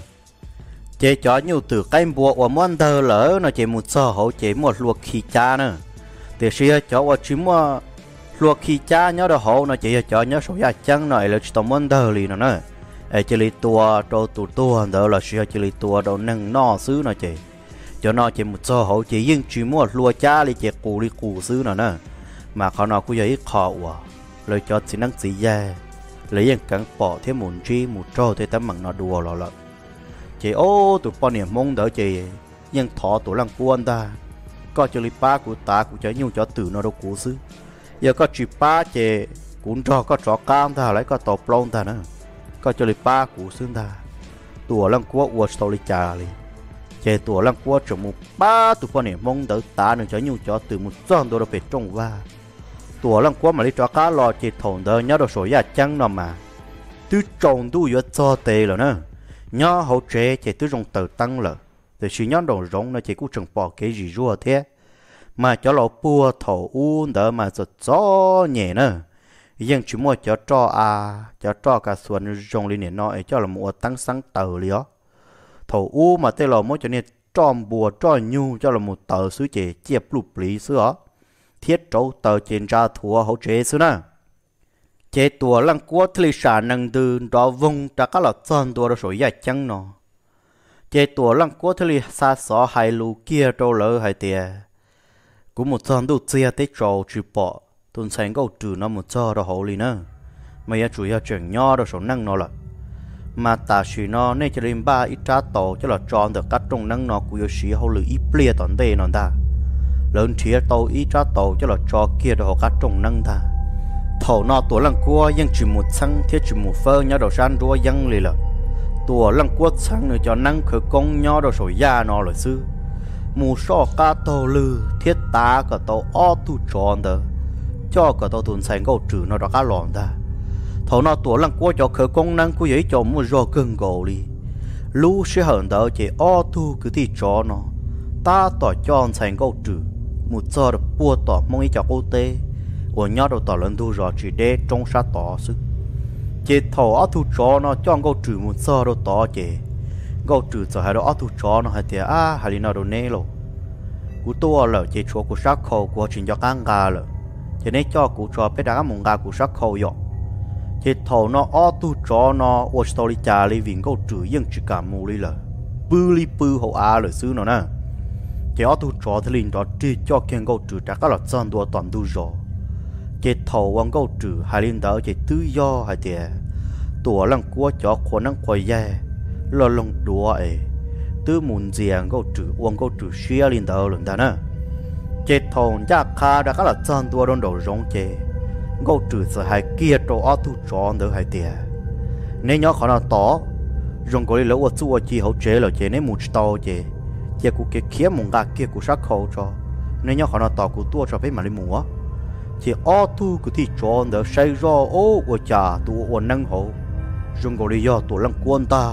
chế cho nhu từ cái bùa của món thơ lỡ nó chế một sơ hậu chế một luộc khí cha nữa để xưa cho ở chỉ mua luộc khí cha nhớ đâu hậu nó chế cho nhớ số giả chăng này là chỉ món thơ liền nó nữa ai chơi li tua trâu tụ tua đó là chơi chơi li tua đâu nâng no xứ nó chơi cho nó chơi một số hậu chơi nhưng chỉ mua lúa cha li chơi cù li cù xứ nó nè mà họ nó cũng vậy khó quá lời cho chỉ năng chỉ ra lấy những cắn bỏ thêm một chi một trâu thì tấm bằng nó đùa lọ lọ chơi ô tụi con niệm mong đỡ chơi nhưng thọ tụi lăng quân ta có chơi li ba của ta của chơi nhung cho tử nó đâu cù xứ giờ có chỉ ba chơi cũng cho có chó cam ta lấy có tàu plong ta nữa có cho lịch ba cú xương ta tua lăng quá uất tàu lịch trà li chế tua lăng quá trong một ba tụ con này mong đỡ ta nên cho nhu cho từ một trăm đô la về trong va tua lăng quá mà đi cho cá lò chế thòng đỡ nhớ đồ sổ ya chăng nó mà tứ trồng tu yo cho tê rồi nè nhớ hậu chế chế tứ trồng tờ tăng rồi từ khi nhớ đồ rong nó chế cũng chẳng bỏ cái gì rùa thế mà cho lọ bùa thầu u đỡ mà giật gió nhẹ nè nhưng chỉ mua cho cho à cho cho cả xuân rong lên nè nó cho là mua tăng sáng tờ li ó thầu u mà tê lọ mua cho nên tròn bùa cho nhu cho là một tờ sứ chế chia lụp lý sứ ó thiết trâu tờ trên ra thua hậu chế sứ nè chế tua lăng quá thì sản năng từ đó vùng đã có là chân tua rồi sổi dài chăng nó chế tua lăng quá thì xa xó hai lù kia trâu lỡ hai tiề cũng một chân đủ chia tết trâu chỉ bỏ tuần sáng câu trừ nó một cho đó hậu lì nữa mà ya chủ yếu chuyện nhỏ rồi số năng nó là mà ta chỉ nó nên cho lên ba ít trả tổ cho là tròn được các trong năng nó của sĩ hậu lì ít ple toàn đây nó ta lớn chia tàu ít trả tổ cho là cho kia đó các trong năng ta thầu nó tuổi lăng cua nhưng chỉ một xăng thiết chỉ một phơ nhớ đầu san rùa dân lì là tuổi lăng cua xăng nữa cho năng khởi công nhớ đầu sồi da nó là sư mù so cá tàu lư thiết tá cả tàu o tu tròn đó cho cả tàu tuần sáng câu trừ nó đó cá lòn ta thầu nó tuổi lăng cua cho khởi công năng của ấy cho mua rò cưng gồ đi lú sẽ hận đó chỉ o tu cứ thì cho nó ta tỏ cho sáng câu trừ một giờ được bua tỏ mong ý cho cô tê của nhau đầu tỏ lần thu rõ chỉ để trong sát tỏ sức chỉ thầu ở thu chó nó cho câu trừ một giờ đâu tỏ chỉ câu trừ giờ hai đó ở thu chó nó hai tiệt à hai nào đâu nè lo cú tua là chỉ cho cú sát khâu của chuyện cho căng gà là chỉ nên cho cú cho biết đã mong gà cú sát khâu dọ chỉ thầu nó ở thu chó nó ở story trà li viên câu trừ nhưng chỉ cả mù li là bự li bự hậu à là xứ nó nè chỉ ở thu chó thì liền đó chỉ cho kiên câu trừ đã có là chân đua toàn thu rõ chế thầu quăng câu trừ hai liên đỡ chế tự do hai tiề tuổi lăng cua cho khổ năng quay dài lo lông đùa ấy tư muốn giang câu trừ quăng câu trừ xia liên đỡ lần đó nè chế thầu giá khá đã có là chân đua đón đầu rong chế câu trừ sợ hai kia trâu ở thu tròn đỡ hai tiề nên nhớ khó nào tỏ rong có đi lỡ ở chùa chỉ hậu chế là chế nên một tàu chế chế cụ kia kia mùng gà kia cụ sắc khâu cho nên nhớ khó nào tỏ cụ tua cho phải mà đi múa chỉ ở tu cái thì chọn được xây ra ô của cha tu ở năng hậu dùng cái lý do tu lăng quan ta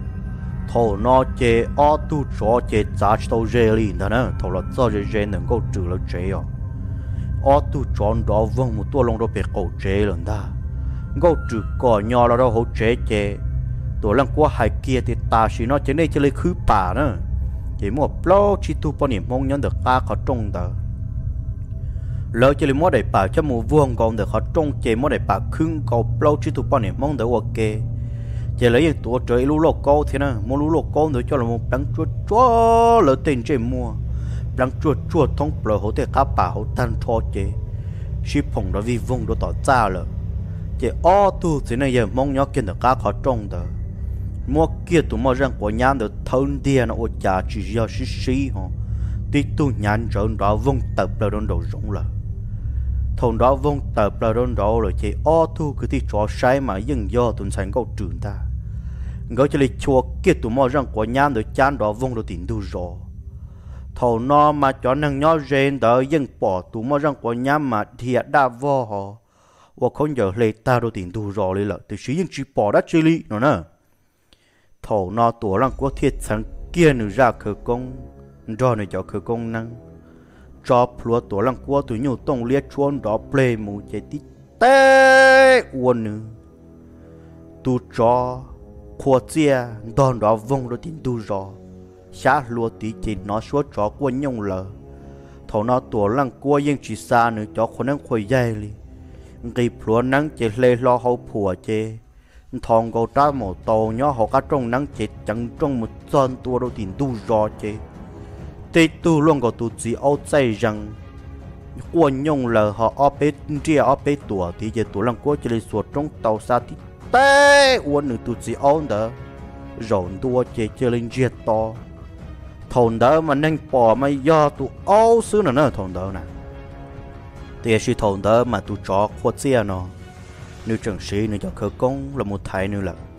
thầu nó chỉ ở tu cho chỉ giá trị tàu dễ liền đó nè thầu là cho dễ dễ能够trừ了dễ à ở tu chọn đó vâng một tua lông đó bị cầu dễ lần ta cầu trừ cỏ nhỏ là đâu hậu dễ dễ tu lăng qua hai kia thì ta chỉ nó chỉ nên chỉ lấy khứ bà nữa chỉ một lâu chỉ tu bao nhiêu mong nhận được ta có trong đó lỡ chỉ mua để bảo cho mù vuông còn được họ trông chỉ mua để bảo khưng cầu lâu chỉ tụ bao nhiêu mong được ok chỉ lấy những tuổi trời lú lô câu thế nào mua lú lô câu nữa cho là một đắng chuột chuột lỡ tiền chỉ mua đắng chuột chuột thông lỡ hỗ trợ cá bà hỗ tan cho chế ship phòng đó vì vùng đó tỏ ra lỡ chỉ o tu thế này giờ mong nhớ kiến được cá họ trông đó mua kia tụ mua răng của nhà được thôn tiền nó ôi chả chỉ do xí xí hả tí tu nhàn trơn đó vùng tập là đồn đầu rộng lỡ thôn đó vong tập là đồn đó rồi chỉ ô thu cứ thì cho sai mà dừng do tuần sáng câu trường ta ngỡ cho lịch chùa kia tụi mò răng của nhám được chán đó vong đồ tiền đu rò thầu nó mà cho năng nhỏ rên đó dừng bỏ tụi mò răng của nhám mà thiệt đa vô họ và không giờ lấy ta đồ tiền đu rò lấy lợ từ xí dừng chỉ bỏ đắt chơi lý nó nè thầu nó tụi răng của thiệt sáng kia nữa ra khởi công do này cho khởi công năng cho plua tổ lăng qua tụi nhiều tông liệt chuôn đó play mù chạy tít tê uốn nữa tu cho khoa chia đòn đó vong đó tin tu rõ xá lúa tí chỉ nó số cho quân nhung lờ thầu nó tổ lăng qua nhưng chỉ xa nữa choคนนั้นkhôi dây li cái plua nắng chỉ lê lo hậu phùa chê thòng cầu tra một tàu nhỏ họ cá trong nắng chỉ chẳng trong một chân tua đâu tin tu rõ chê tê tu luôn có tu chỉ áo dây rằng quân nhung là họ ở bên kia ở bên tuổi thì giờ tuổi lăng qua chỉ lấy suốt trong tàu xa thì tê quân nữ tu chỉ áo đó rộn tua chỉ chơi lên giết to thôn đó mà nên bỏ mà do tu áo xứ nữa nữa thôn đó nè thì chỉ thôn đó mà tu chó khoa xe nó nếu chẳng sĩ nữa cho khởi công là một thái nữa là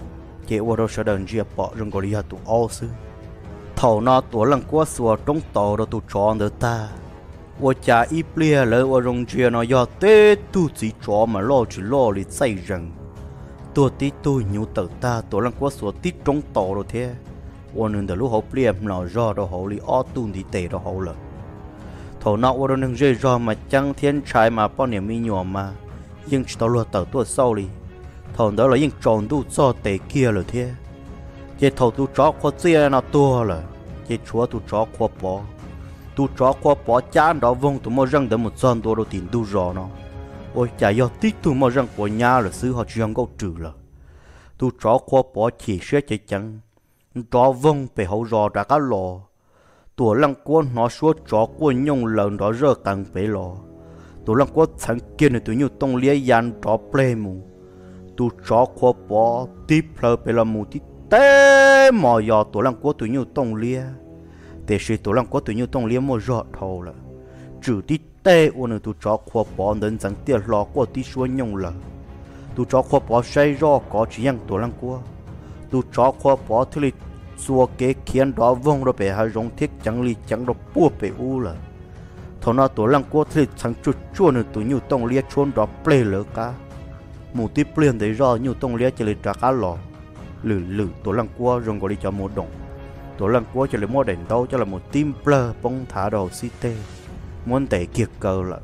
chế ô đâu sẽ đần chia bỏ rừng gọi đi tụ ao sư thầu nó tuổi lần qua xua trong tàu đó tụ tròn được ta ô cha ít bia lỡ ô rong chia nó do tê tu chỉ trò mà lo chỉ lo đi xây rừng tôi tí tôi nhiều tờ ta tuổi lần qua xua tí trong tàu rồi thế ô nên từ lúc họ bia nó do đó họ đi ở tuôn đi tệ đó họ là thầu nó ô đâu nên rơi do mà chẳng thiên trai mà bao nhiêu mi nhỏ mà nhưng chỉ tao lo tờ tôi sau đi thầu đó là những tròn tu cho tệ kia rồi thế chế thầu tu chó khó chia nó tua là chế chúa tu chó khó bỏ tu chó khó bỏ chán đó vong tu mua răng đến một son tua đâu tiền tu rò nó ôi chả do tích tu mua răng của nhà là xứ họ chỉ không có trừ là tu chó khó bỏ chỉ xét chế chẳng chó vong phải hậu rò đã cá lò tuổi lăng quân nó suốt chó quân nhung lần đó rơ càng phải lò tuổi lăng quân thằng kia này tụi nhiều tông lia yan chó play mù tu chó khó bỏ tiếp lơ phải là mù tí té mò giò tổ lăng của tụi nhiều tông lia để sự tổ lăng của tụi nhiều tông lia mua giọt thầu là trừ tí té uốn tụi chó khoa bỏ đến chẳng tiền lò của tí xua nhung là tụi chó khoa bỏ say ro có chỉ yang tổ lăng của tụi chó khoa bỏ thứ lịch xua kế khiến đó vong rồi bị hai rong thiết chẳng li chẳng đó bua bị u là thầu nào tổ lăng của thứ lịch chẳng chút chua nữa tụi nhiều tông lia chôn đó play lỡ cá một tí play để ro nhiều tông lia chỉ lịch trả cá lò lử lử tổ lăng qua rồi gọi đi cho một đồng tổ lăng qua cho lấy mua đèn đâu cho là một team player bông thả đầu city muốn tệ kiệt cờ là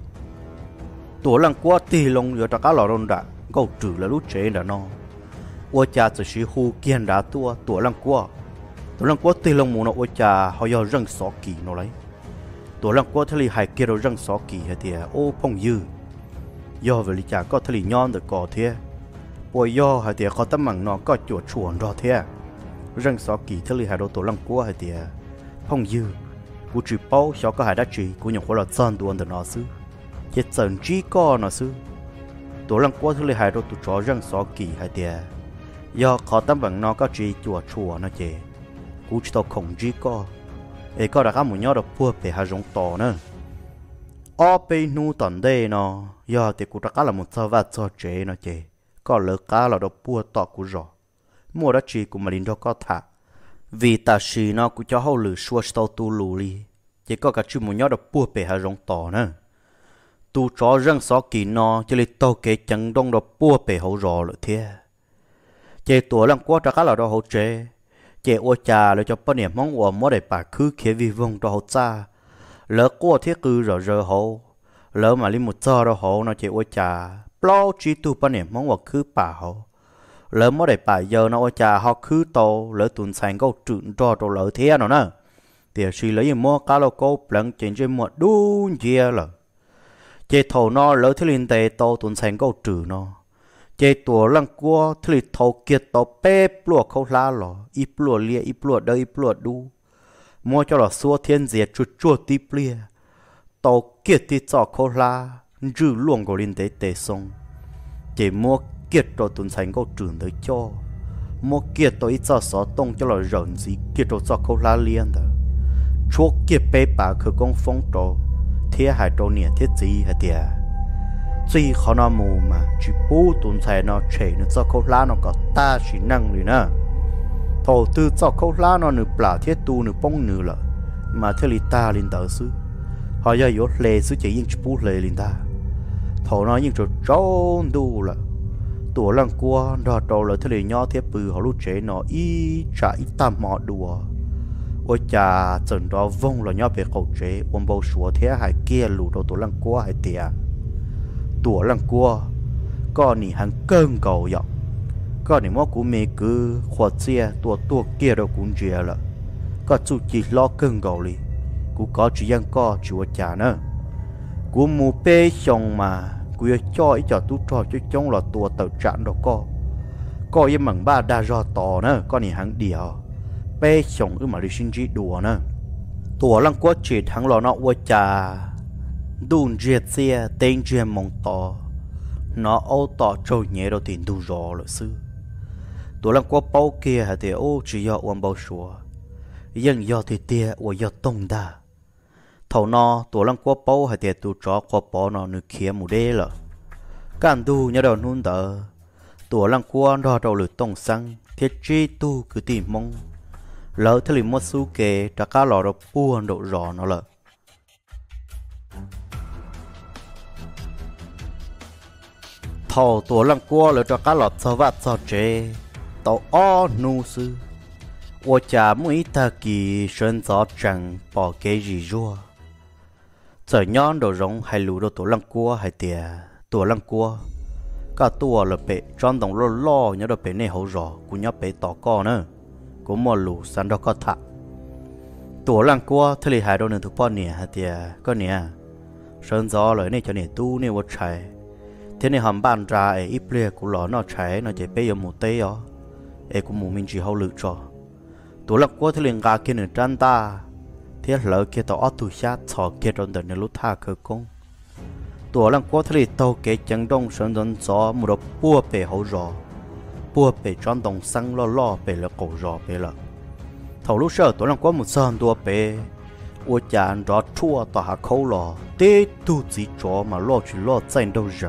tổ lăng qua tì lông giờ ta cá lò rôn đã câu trừ là lúc chế đã no ô cha chỉ sĩ hu kiên đã tua tổ lăng qua tổ lăng qua tì lông muốn nó ô cha họ do răng sọ kỳ nó lấy tổ lăng qua thế li hai kia rồi răng sọ kỳ hay thì ô phong dư do vậy li cha có thế li nhon được cò thế bồi do hay thì có tấm bằng nó có chuột chuồn rồi thế răng sọ kỳ thế li hai đầu tổ lăng qua hay thì phong dư cú chỉ bao cho có hai đá chỉ cú nhung có là chân tuần được nó xứ chết chân chỉ có nó xứ tổ lăng qua thế li hai đầu tổ chó răng sọ kỳ hay thì do có tấm bằng nó có chỉ chuột chuồn nó chè cú chỉ tao không chỉ có ấy có đã có một nhau được bua về hai giống to nữa ở bên nu tận đây nó do thì cú đã có là một sao vặt cho chế nó chè có lỡ cá là đồ bùa tọ của rõ mua đã chỉ của mà đến đó có thả vì ta xì nó cũng cho hậu lử xua tàu tu lù li chỉ có cả chữ một nhớ đồ bùa bể hà rong tỏ nữa tu chó răng xó kỳ nó chỉ lấy tàu kế chẳng đông đồ bùa bể hậu rõ lợi thế chỉ tuổi lăng qua cho cá là đồ hậu chế chỉ ô trà là cho bao niệm mong ủa mỗi đại bà cứ kia vì vong đồ hậu cha lỡ qua thiết cư rồi rồi hậu lỡ mà đi một giờ đồ hậu nó chỉ ô trà bao chỉ tu bao niệm mong ủa cứ bà hậu lỡ mỗi đại bà giờ nó ô trà họ cứ tàu lỡ tuần sáng câu trượn cho đồ lỡ thế nó nè thì suy lấy mua cá lô câu lần trên trên một đu chia là chế thầu nó lỡ thế liên tề tàu tuần sáng câu trừ nó chế tuổi lăng qua thì thầu kiệt tàu bếp lúa khâu lá lò ít lúa lia ít lúa đây ít lúa đu mua cho là xua thiên diệt chuột chuột tí lia tàu kiệt tí cho khâu lá dư luồng của liên tế tế sông chế mua kiệt rồi tuần sáng câu trường tới cho mua kiệt tôi ít cho xó tông cho là rợn gì kiệt rồi cho khâu lá liên đó chuột kiệt bê bà khởi công phong trò thế hai trò nè thế gì hả tiệt chỉ khó nó mù mà chỉ bố tuần sáng nó chạy nó cho khâu lá nó có ta chỉ năng rồi nè thầu tư cho khâu lá nó nửa bả thiết tu nửa bông nửa là mà thế li ta lên tờ sư họ giờ yếu lệ sư chỉ những bố lệ lên ta thầu nó những chỗ trốn đu là tuổi lăng qua đợt đầu là thế li nhỏ thiết bự họ lúc chế nó y trả ít tam mọ đùa ôi chà trận đó vong là nhỏ về cầu chế ôm bầu sủa thế hai kia lù đầu tuổi lăng qua hai tiệt tuổi lăng qua có nỉ hàng cơn cầu dọc có nỉ mó của mẹ cứ khoa xe tuổi tuổi kia đâu cũng chia là có chú chỉ lo cơn cầu li cũng có chỉ yang có chúa cha nữa của mù bê xong mà của cho ý cho tú cho chứ chống là tuổi tự trạng đó có có ý mảng ba đa do to nữa có nỉ hàng điều bê xong ư mà đi xin chỉ đùa nữa tuổi lăng qua chỉ thằng lò nó ua cha đun diệt xe tên chuyện mong to nó ô tỏ trôi nhẹ đầu tiền đu rò lợi sư tuổi lăng qua bao kia hả thì ô chỉ do ôm bao sủa nhưng do thì tia ô do tông đa thầu nó tuổi lăng qua bao hả thì tụ chó qua bỏ nó nửa kia mù đê lợ can đu nhớ đầu nôn đỡ tuổi lăng qua đo đầu lửa tông xăng thiết chi tu cứ tìm mong lỡ thế là mất số kề đã cá lò đó buồn độ rõ nó là thầu tổ lăng qua lỡ cho cá lò cho vắt cho chế tàu o nu sư我家每他给选择整bỏ cái gì rua giờ nhon đồ rong hay lù đồ tổ lăng cua hay tiề tổ lăng cua cả tua là bể tròn đồng lo lo nhớ đồ bể này hậu rõ cũng nhớ bể tỏ co nữa cũng mua lù sẵn đó có thạ tổ lăng cua thế thì hai đồ nữa thuộc bao nè hay tiề có nè sơn gió lời này cho nè tu nè vật chạy thế này hầm bàn ra ấy ít bia của lò nó chạy nó chạy bây giờ một tê ó ấy cũng muốn mình chỉ hậu lự cho tổ lăng cua thế liền gà kia nè trăn ta thế lỡ kia tao ở tù xa thọ kia trong đời này lúc tha cơ công tổ lăng cua thế liền tao kể chẳng đông sơn dân gió một đợt bùa bể hậu rõ bùa bể tròn đồng xăng lo lo bể là cổ rõ bể là thầu lúc sợ tổ lăng cua một sơn đua bể ủa chán rõ chua tao hạ khâu lò tê tu chỉ cho mà lo chỉ lo danh đâu rằng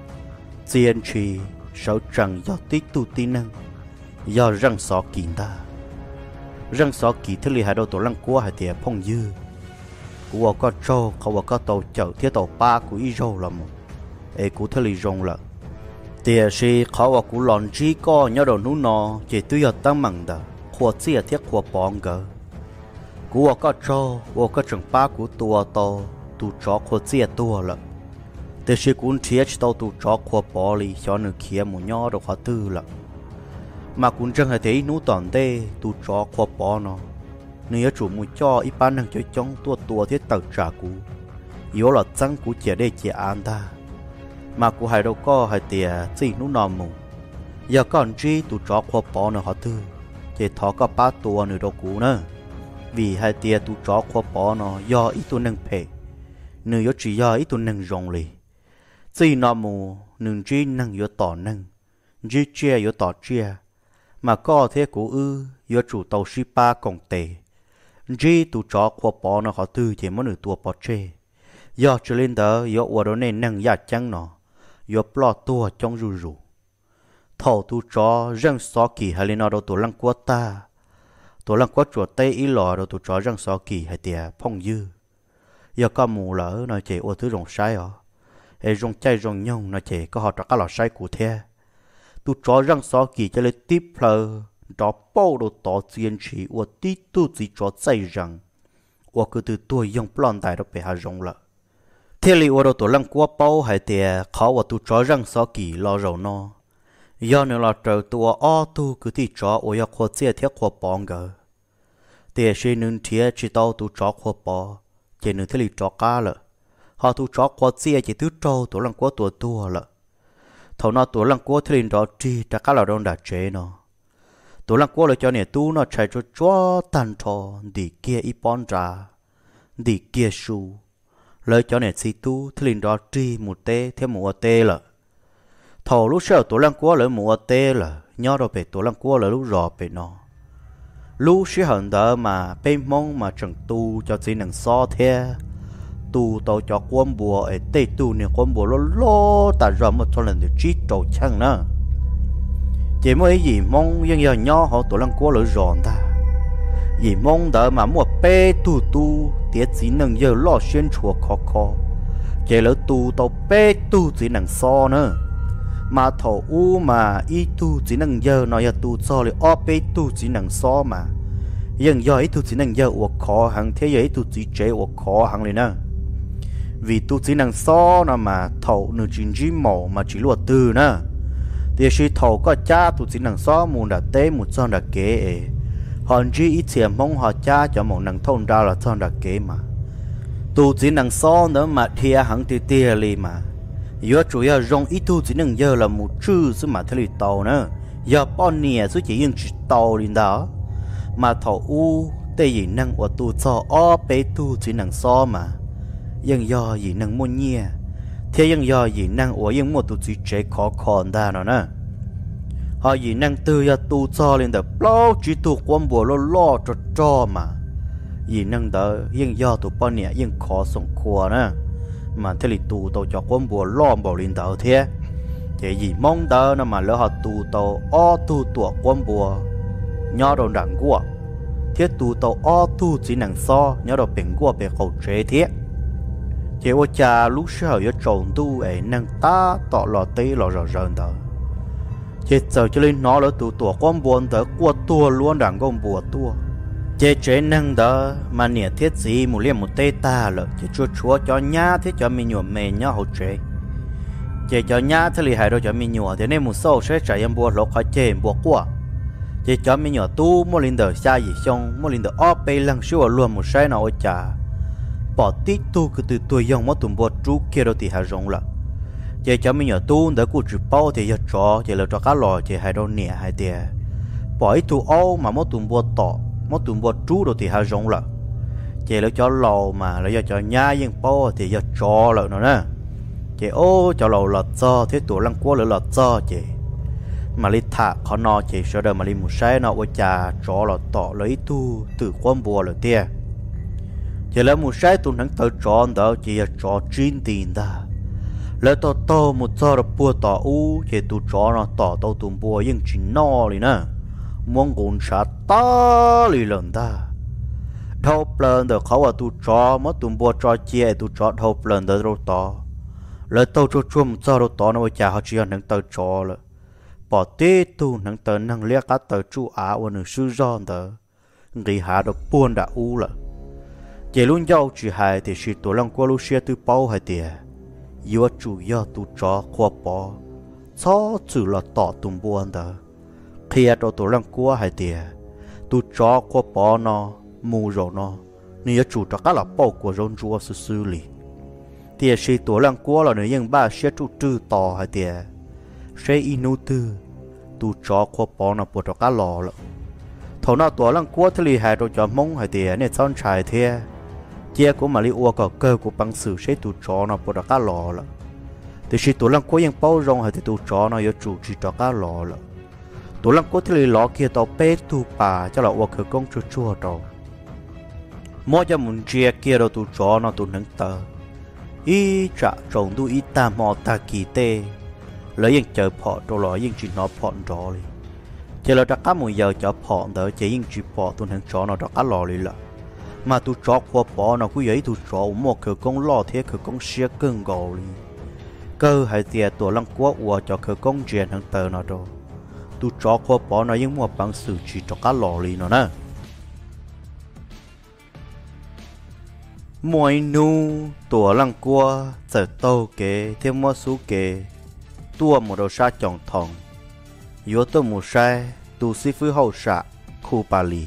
chiến trì sáu trăng do tích tu tin năng do răng sọ kín ta răng sọ kỳ thế li hai đầu tổ lăng cua hai tiệt phong dư của có trâuเขาว่าก็tàu chở thiết tàu ba của y râu là một ấy của thế li rong là tiệt siเขาว่าcủa lòn chi co nhớ đầu nú nọ chỉ tuy ở tăng mặn đó khoa chia thiết khoa bong gờ của có trâu của có chừng ba của tua tàu tu chó khoa chia tua là tiệt si cũng chia tàu tu chó khoa bò li cho nó kia một nhỏ đầu khoa tư là mà cũng chẳng hay thấy nú toàn tê tu chó khoa bò nó nếu chủ muốn cho ít bán năng chơi trong tua tua thiết tàu trả cú yếu là trắng cú chỉ để chỉ an ta mà cú hay đâu có hay tiệt chỉ nú nòm mù giờ còn chi tu chó khoa bò nó họ tư chỉ thọ có ba tua nữa đâu cú nữa vì hay tiệt tu chó khoa bò nó do ít tu năng phê nếu chỉ do ít tu năng rong lì chỉ nòm mù nương chi năng yếu tỏ năng chỉ chia yếu tỏ chia mà có thế của ư do chủ tàu Shipa công tệ chỉ tụ chó khoa bò nó họ tư chỉ muốn nửa tua bò chê do cho lên đó do ở đó nên năng giá chăng nó do plot tua trong rù rù thầu tụ chó răng xó kỳ hay lên nó đâu tụ lăng quát ta tụ lăng quát chuột tây ý lò đâu tụ chó răng xó kỳ hay tiệt phong dư do có mù lỡ nó chỉ ô thứ rồng sai ó ấy rồng chay rồng nhông nó chỉ có họ cho các lò sai cụ thể tu chó răng xó kỳ cho lên tiếp lờ đó bao đồ tỏ chiến trí của tí tu chỉ chó dây rằng của cứ từ tuổi dùng plon đại đó bị hạ rong了thế li ở đó tổ lăng qua bao hay tiệt khó của tu chó răng xó kỳ lo rầu no do nữa là trời tua o tu cứ tí chó ở nhà khoa chia thiết khoa bong gờ tiệt xin nên thiết chỉ tao tu chó khoa bò chỉ nên thế li chó cá了họ tu chó khoa chia chỉ tu trâu tổ lăng qua tua tua了thầu nó tổ lăng qua thì đó chỉ đã cá là đông đã chế nó tổ lăng qua là cho nè tu nó chạy cho chó tan thò đi kia ít bón ra đi kia su lời cho nè si tu thì đó chỉ một tê thêm một tê là thầu lúc sau tổ lăng qua là một tê là nhớ đâu về tổ lăng qua là lúc rõ về nó lúc sẽ hận đó mà bên mong mà chẳng tu cho chỉ năng so thế tu tàu cho quân bùa ấy tây tu nè quân bùa lo lo ta ra một số lần được chỉ trâu chăng nữa chỉ mới gì mong dân giờ nhỏ họ tổ lăng qua lỡ giòn ta gì mong đỡ mà mua bê tu tu tiết chỉ năng giờ lo xuyên chùa khó khó chỉ lỡ tu tàu bê tu chỉ năng so nữa mà thầu u mà y tu chỉ năng giờ nói giờ tu so lại o bê tu chỉ năng so mà dân giờ ấy tu chỉ năng giờ uổng khó hàng thế giới tu chỉ chế uổng khó hàng này nữa vì tu chỉ năng so nó mà thầu nửa chín chỉ mỏ mà chỉ luật từ nữa thì khi thầu có cha tu chỉ năng so muốn đã té một son đã kế hòn chỉ ít tiền mong họ cha cho một năng thôn ra là son đã kế mà tu chỉ năng so nữa mà thia hẳn thì tia li mà yếu chủ yếu rong ít tu chỉ năng giờ là một chữ chứ mà thế tàu nữa giờ bao nhiêu số chỉ những chỉ tàu đi đó mà thầu u tê gì năng của tu cho o bé tu chỉ năng so mà dân do gì năng mua nhia thế dân do gì năng của dân mua tụ chỉ chế khó còn ta nó nè họ gì năng tư ya tu cho lên được bao chỉ tu quan bùa lo lo cho cho mà gì năng đó dân do tụ bao nhiêu dân khó sống khua nè mà thế thì tu tụ cho quan bùa lo bảo lên đầu thế chỉ gì mong đó nó mà lỡ họ tu tàu o tu tua quan bùa nhớ đồ đằng của thiết tu tàu o tu chỉ năng so nhớ đồ biển của biển khẩu chế thiết chỉ ô cha lúc sau giờ trộn tu ấy năng ta tọ lò tê lò rờ rờ đó chỉ giờ cho lên nó lỡ tu tua quan buồn đó qua tua luôn đằng con bùa tua chế chế năng đó mà nè thiết gì một liên một tê ta lợ chỉ chúa chúa cho nhá thiết cho mình nhuộm mề nhá hậu chế chế cho nhá thế li hai đôi cho mình nhuộm thế nên một số sẽ chạy em bùa lộc khỏi chế bùa qua chế cho mình nhuộm tu mua linh đời xa gì xong mua linh đời ó bê lăng siêu luôn một sai nào chả bỏ tí tu cứ từ tuổi dòng mất tụm bùa chú kia đâu thì hai rong lợ chế cho mình nhuộm tu để cụ chịu bao thì giờ cho chế là cho cá lò chế hai đôi nè hai tiền bỏ ít tu ô mà mất tụm bùa tỏ mất tụm bùa chú đâu thì hai rong lợ chế là cho lò mà là giờ cho nhá yên bao thì giờ cho lợ nữa nè chế ô cho lò lọt cho thế tuổi lăng qua lỡ lọt cho chế mà li thả khó nó chế sau đó mà li một sai nó ở trà cho lọt tỏ lấy tu từ quan bùa lợ tia chế là một sai tu nắng tới cho đó chỉ là cho chín tiền ta lỡ to to một cho là bùa tỏ u chế tu cho nó tỏ tao tụm bùa yên chỉ no li nè muốn cuốn sát ta li lần ta thâu lần đượcเขาว่าtu cho mất tụm bùa cho chia tu cho thâu lần được đâu to lỡ tao cho chum cho đâu to nó chả họ chỉ nâng tao cho了bỏ tê tu nâng tao nâng liếc cá tao chú á và nâng sư giòn tao người hạ được buồn đã u了chỉ luôn giao chỉ hai thì sự tổ lòng qua lu xe tu bao hai tiền yêu chủ yếu tu cho qua bỏ cho chủ là tỏ tụm buồn tao khi ở tổ lòng qua hai tiền tu cho qua bỏ nó mù rồi nó nếu chủ cho các là bao của rong chúa sư sư lì thì sự tổ lăng qua là nếu những ba sẽ trụ trừ tỏ hay thì sẽ inu tư tu cho qua bỏ nó buộc cho các lò了thầu nào tổ lăng qua thì hai rồi cho mông hay thì nên son trái thế chia của mà li ua có cơ của bằng sự sẽ tu cho nó buộc cho các lò了thì sự tổ lăng qua những bao rong hay thì tu cho nó yêu chủ chỉ cho các lò了tổ lăng qua thì lò kia tàu bé tu bà cho là ua khởi công chua chua rồi mỗi cho muốn chia kia đâu tu cho nó tu nâng tờ ý trả trồng tu ý ta mò ta kỳ tê lấy những chờ phọ đồ lò những chuyện nó phọn rồi chỉ là các mùi giờ cho phọn đỡ chỉ những chuyện phọ tu nâng cho nó các lò đi là mà tu cho qua bỏ nó cứ vậy tu cho một khởi công lo thế khởi công xia cưng gò đi cơ hay tiệt tổ lăng quá ua cho khởi công chuyện nâng tờ nó rồi tu cho qua bỏ nó những một bằng sự chỉ cho các lò đi nó nè mỗi nu tổ lăng qua giờ tàu kế thêm mua số kế tua một đầu sa chọn thòng yếu tố một sai tu sĩ phứ hậu sạ khu bà lì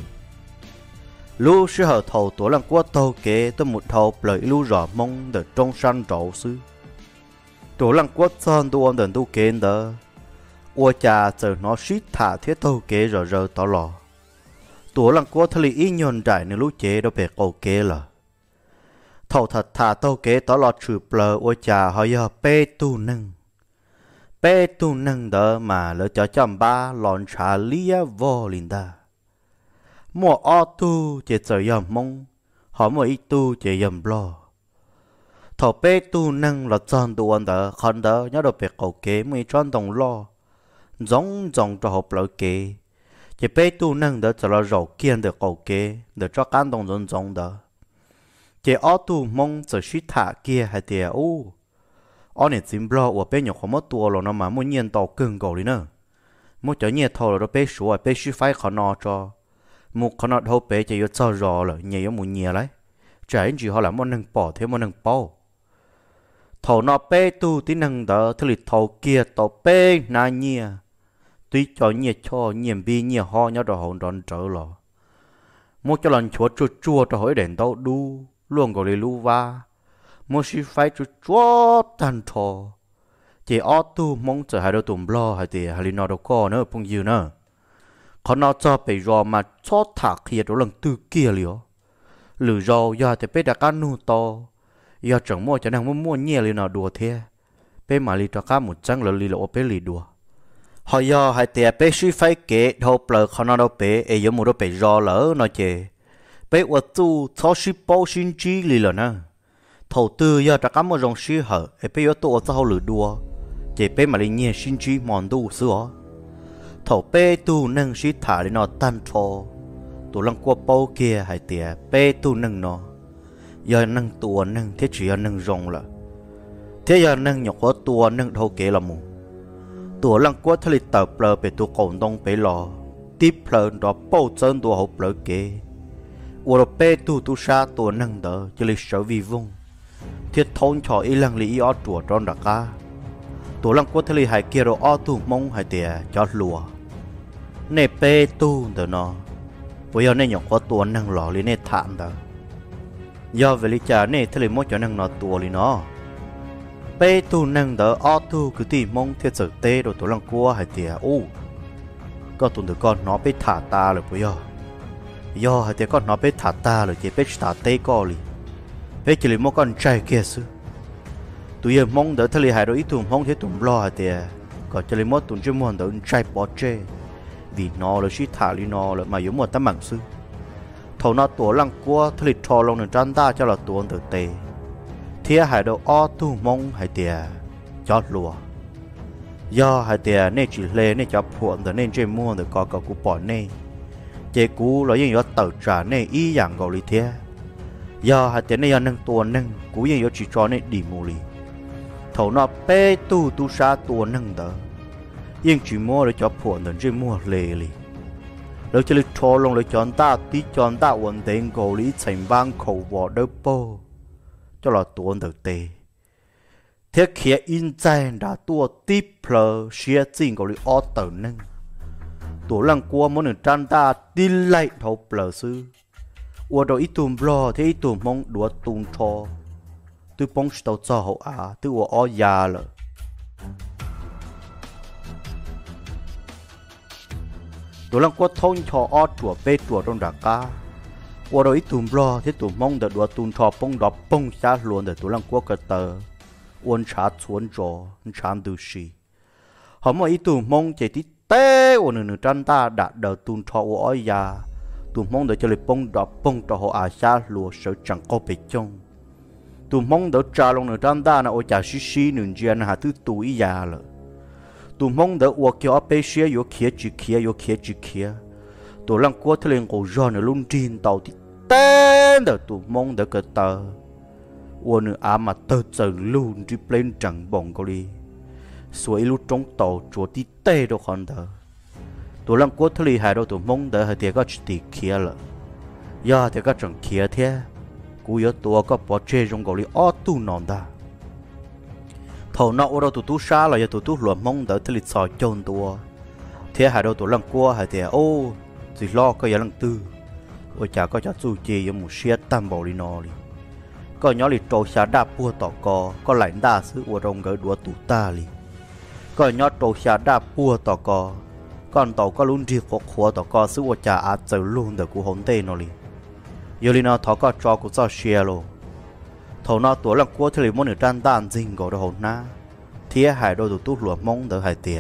lũ sư hở thầu tổ lăng qua tàu kế tôi một thầu lợi lũ rõ mong để trong săn trổ sư tổ lăng qua son tu ôn đền tu kế đó ua cha giờ nó suýt thả thiết tàu kế rồi rồi tỏ lò tổ lăng qua thali ý nhon đại nếu lũ chế đâu bể cầu kế là thầu thật thà tàu kế tỏ lọt trừ bờ ôi trà họ giờ bê tu nâng bê tu nâng đó mà lỡ cho chăm ba lòn trà lia vô linh ta mua ô tu chỉ giờ yểm mông họ mua ít tu chỉ yểm lo thầu bê tu nâng là chọn tu ăn đó khăn đó nhớ được việc cầu kế mới chọn đồng lo giống giống cho hộp lỡ kế chỉ bê tu nâng đó cho là rau kiên được cầu kế để cho cán đồng giống giống đó chỉ ở tu mong giờ suy thả kia hay tiệt ô, ở này chim blo ở bên nhỏ không mất tua rồi nó mà muốn nhiên tàu cưng cầu đi nữa, muốn cho nhiên thầu rồi bên số bên suy phái khó nọ cho, một khó nọ thâu bên chỉ có cho rò rồi nhiều có muốn nhiều đấy, trái chỉ họ làm muốn nâng bỏ thêm muốn nâng bao, thầu nọ bên tu tí nâng đó thứ lịch thầu kia tàu bên na nhia, tuy cho nhia cho nhiệm bi nhia ho nhớ đồ hồn đòn trở rồi, muốn cho lần chúa chua chua cho hỏi đèn tàu đu luôn gọi là lưu va, một sự phải chú chúa tan thọ, chỉ ở tu mong chờ hai đứa tụm lo hay thì hai đứa đâu có nữa phong yêu nữa, còn nó cho bị rò mà cho thạc kia đó lần tư kia liao, lử rò giờ thì bây đã cá nu to, giờ chẳng mua cho nàng muốn mua nhẹ liền nào đùa thế, bây mà li cho cá một trắng là li lộ bây li đùa, họ giờ hai thì bây sự phải kể thâu bờ còn nó đâu bây, ấy giờ mua đâu bây rò lỡ nó chê. Bé ở tu thọ sư bao sinh chi lì là nè, thầu tư giờ đã cắm một dòng sư hở, bé ở tu ở sau lửa đua, chế bé mà lên nhẹ xin chi mòn tu sữa thầu bé tu nâng sĩ thả lên nó tan thô tụ lăng qua bao kia hay tiề bé tu nâng nó giờ nâng tua nâng thế chỉ là nâng rong là thế giờ nâng nhọc quá tua nâng thâu kế là mù tua lăng qua thay tập lờ về tu cồn đông bé lò tiếp lờ đó bao chân tua hộp lờ kế ua bé tu tu sa tua nâng đỡ cho lịch sử vi vung thiết thôn cho ý lăng lý ó chùa tròn đặc ca tua lăng qua thay hay kia rồi ó tu mông hay tiề cho lùa nè bé tu đỡ nó bây giờ nè nhọc quá tua nâng lò lý nè thảm đỡ do về lý cha nè thay mỗi cho nâng nó tua lý nó bé tu nâng đỡ ó tu cứ tìm mong thiết sự tê rồi tua lăng qua hay tiề ô có tụi được con nó bé thả ta rồi bây giờ do hay tiề con nó bé thả ta rồi chỉ bé thả tê co li bé chỉ là một con trai kia sư tụi giờ mong đỡ thay hai đôi ít tụi mong thế tụi lo hay tiề còn chỉ là một tụi chưa muốn đỡ trai bỏ chê vì nó là suy thả li nó là mà yếu một tấm bằng sư thầu nó tua lăng qua thay thò lòng được trăn ta cho là tua từ tê thế hai đôi ó tu mong hay tiề cho lùa do hai tiề nên chỉ lên nên cho phuận rồi nên chơi mua được có có cú bỏ nên chế cú là những cái tờ trả nên ý dạng gọi lý thế do hai tiề nên nâng tua nâng cú những cái chỉ cho nên đi mua li thầu nó bé tu tu sa tua nâng đó nhưng chỉ mua để cho phuận rồi chơi mua lề li rồi chơi thò lòng để chọn ta tí chọn ta ổn định gọi lý thành bang khẩu vỏ đỡ po cho là tua từ tê thế kia in trái đã tua tiếp lờ xia chính của lý ó tờ nâng tua lăng qua muốn được trăn ta đi lại thấu lờ sư ua đồ ít tùm lo thế ít tùm mong đùa tùm cho tôi bông tàu cho hậu à tôi ua ó già lờ tua lăng qua thông cho ó chùa bê chùa trong đà ca ua đồ ít tùm lo thế tùm mong được đùa tùm cho bông đó bông xa luôn để tua lăng qua cái tờ uốn chả chuồn trò chán từ gì họ mà ý tụi mong chỉ tí té uốn nửa trăn ta đã đỡ tụi thọ oi già tụi mong đỡ cho lịch bông đỏ bông trò họ à xa lùa sợ chẳng có bị trông tụi mong đỡ trà lòng nửa trăn ta là oi chả xí xí nửa già là thứ tuổi già rồi tụi mong đỡ uo kia bé xía yếu kia chỉ kia yếu kia chỉ kia tụi lăng qua thay lên cổ giò nửa luôn tin tàu tí té đỡ tụi mong đỡ cái tờ ua nữ á mà tơ chờ luôn đi lên chẳng bỏng có đi suối lúc trong tàu chúa tí tê đâu còn thở tụi lăng cốt thay hai đâu tụi mong đỡ hay tiệt có chỉ kia了ya tiệt có chẳng kia thế cú yếu tụi có bỏ chơi trong cái ó tu nón ta thầu nọ ở đâu tụi tu xa là tụi tu luồn mong đỡ thay soi chôn tụi thế hai đâu tụi lăng cua hay tiệt ô chỉ lo cái gì lăng tư ôi chả có cho chú chê một xe tam bảo đi nọ đi có nhỏ lì trâu xa đa bua tỏ cò có lãnh đa sư ua rồng gỡ đùa tụ ta lì có nhỏ trâu xa đa bua tỏ cò còn tàu có luôn đi khổ khổ tỏ cò sư ua chả á chờ luôn được của hồn tê nó lì giờ lì nó thọ có cho của sao xe lô thầu nó tuổi lăng cua thì lì muốn được trăn đàn dinh gọi đồ hồn na thía hải đôi tụ tút lụa mong đỡ hải tìa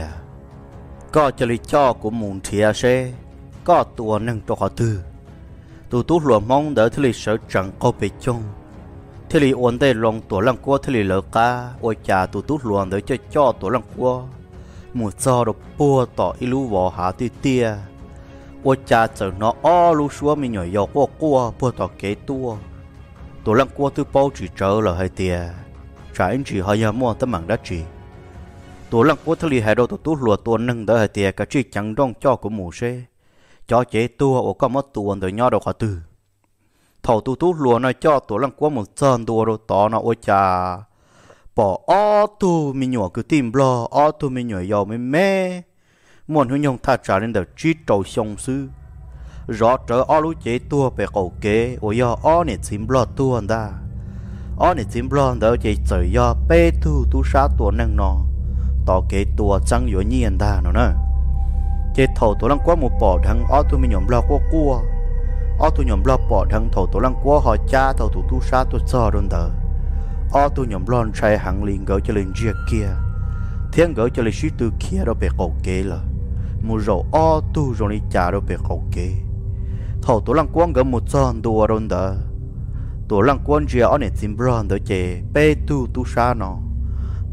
có cho lì cho của mùng thía xe có tuổi nâng cho họ tư tụ tút lụa mong đỡ thì lì sợ chẳng có bị chung thế li ổn định lòng tổ lăng qua thế li lỡ cá ôi cha tụt tút luồn để cho cho tổ lăng qua một giờ đồ bùa tỏ ilu vỏ hạ tì tia ôi cha chờ nó o lu xua mình nhảy dọc qua qua bùa tỏ kế tua tổ lăng qua từ bao chỉ chờ là hai tia trả anh chỉ hơi mua tấm bằng đất chỉ tổ lăng qua thế li hai đồ tụt tút luồn tổ nâng đỡ hai tia cả chỉ chẳng rong cho của mù xe cho chế tua ở có mất tuần để nhau đâu cả từ thầu tu tu luôn nói cho tổ lăng qua một chân đua rồi tỏ nó ôi cha bỏ ó tu mình nhỏ cứ tìm lo ó tu mình nhỏ giàu mình mê muốn hướng nhung tha trả lên được chi trầu sông sư rõ trở ó lú chế tua về cầu kế ôi do ó này tìm lo tua ta ó này tìm lo đỡ chế trời do bê tu tu sát tua năng nó tỏ kế tua trăng yếu nhiên ta nó nè chế thầu tổ lăng qua một bỏ thằng ó tu mình nhỏ lo qua cua ở tụi nhóm lo bỏ thằng thầu tổ lăng qua họ cha thầu tụi tu sa tụi cho đơn đỡ ở tụi nhóm lo chạy hàng liền gỡ cho lên chia kia thiên gỡ cho lên suy tư kia đó bị cầu kế là một rồi ở tu rồi đi trả đó bị cầu kế thầu tổ lăng qua gỡ một chân đùa đơn đỡ tổ lăng qua chia ở này tìm lo đỡ chè bê tu tu sa nó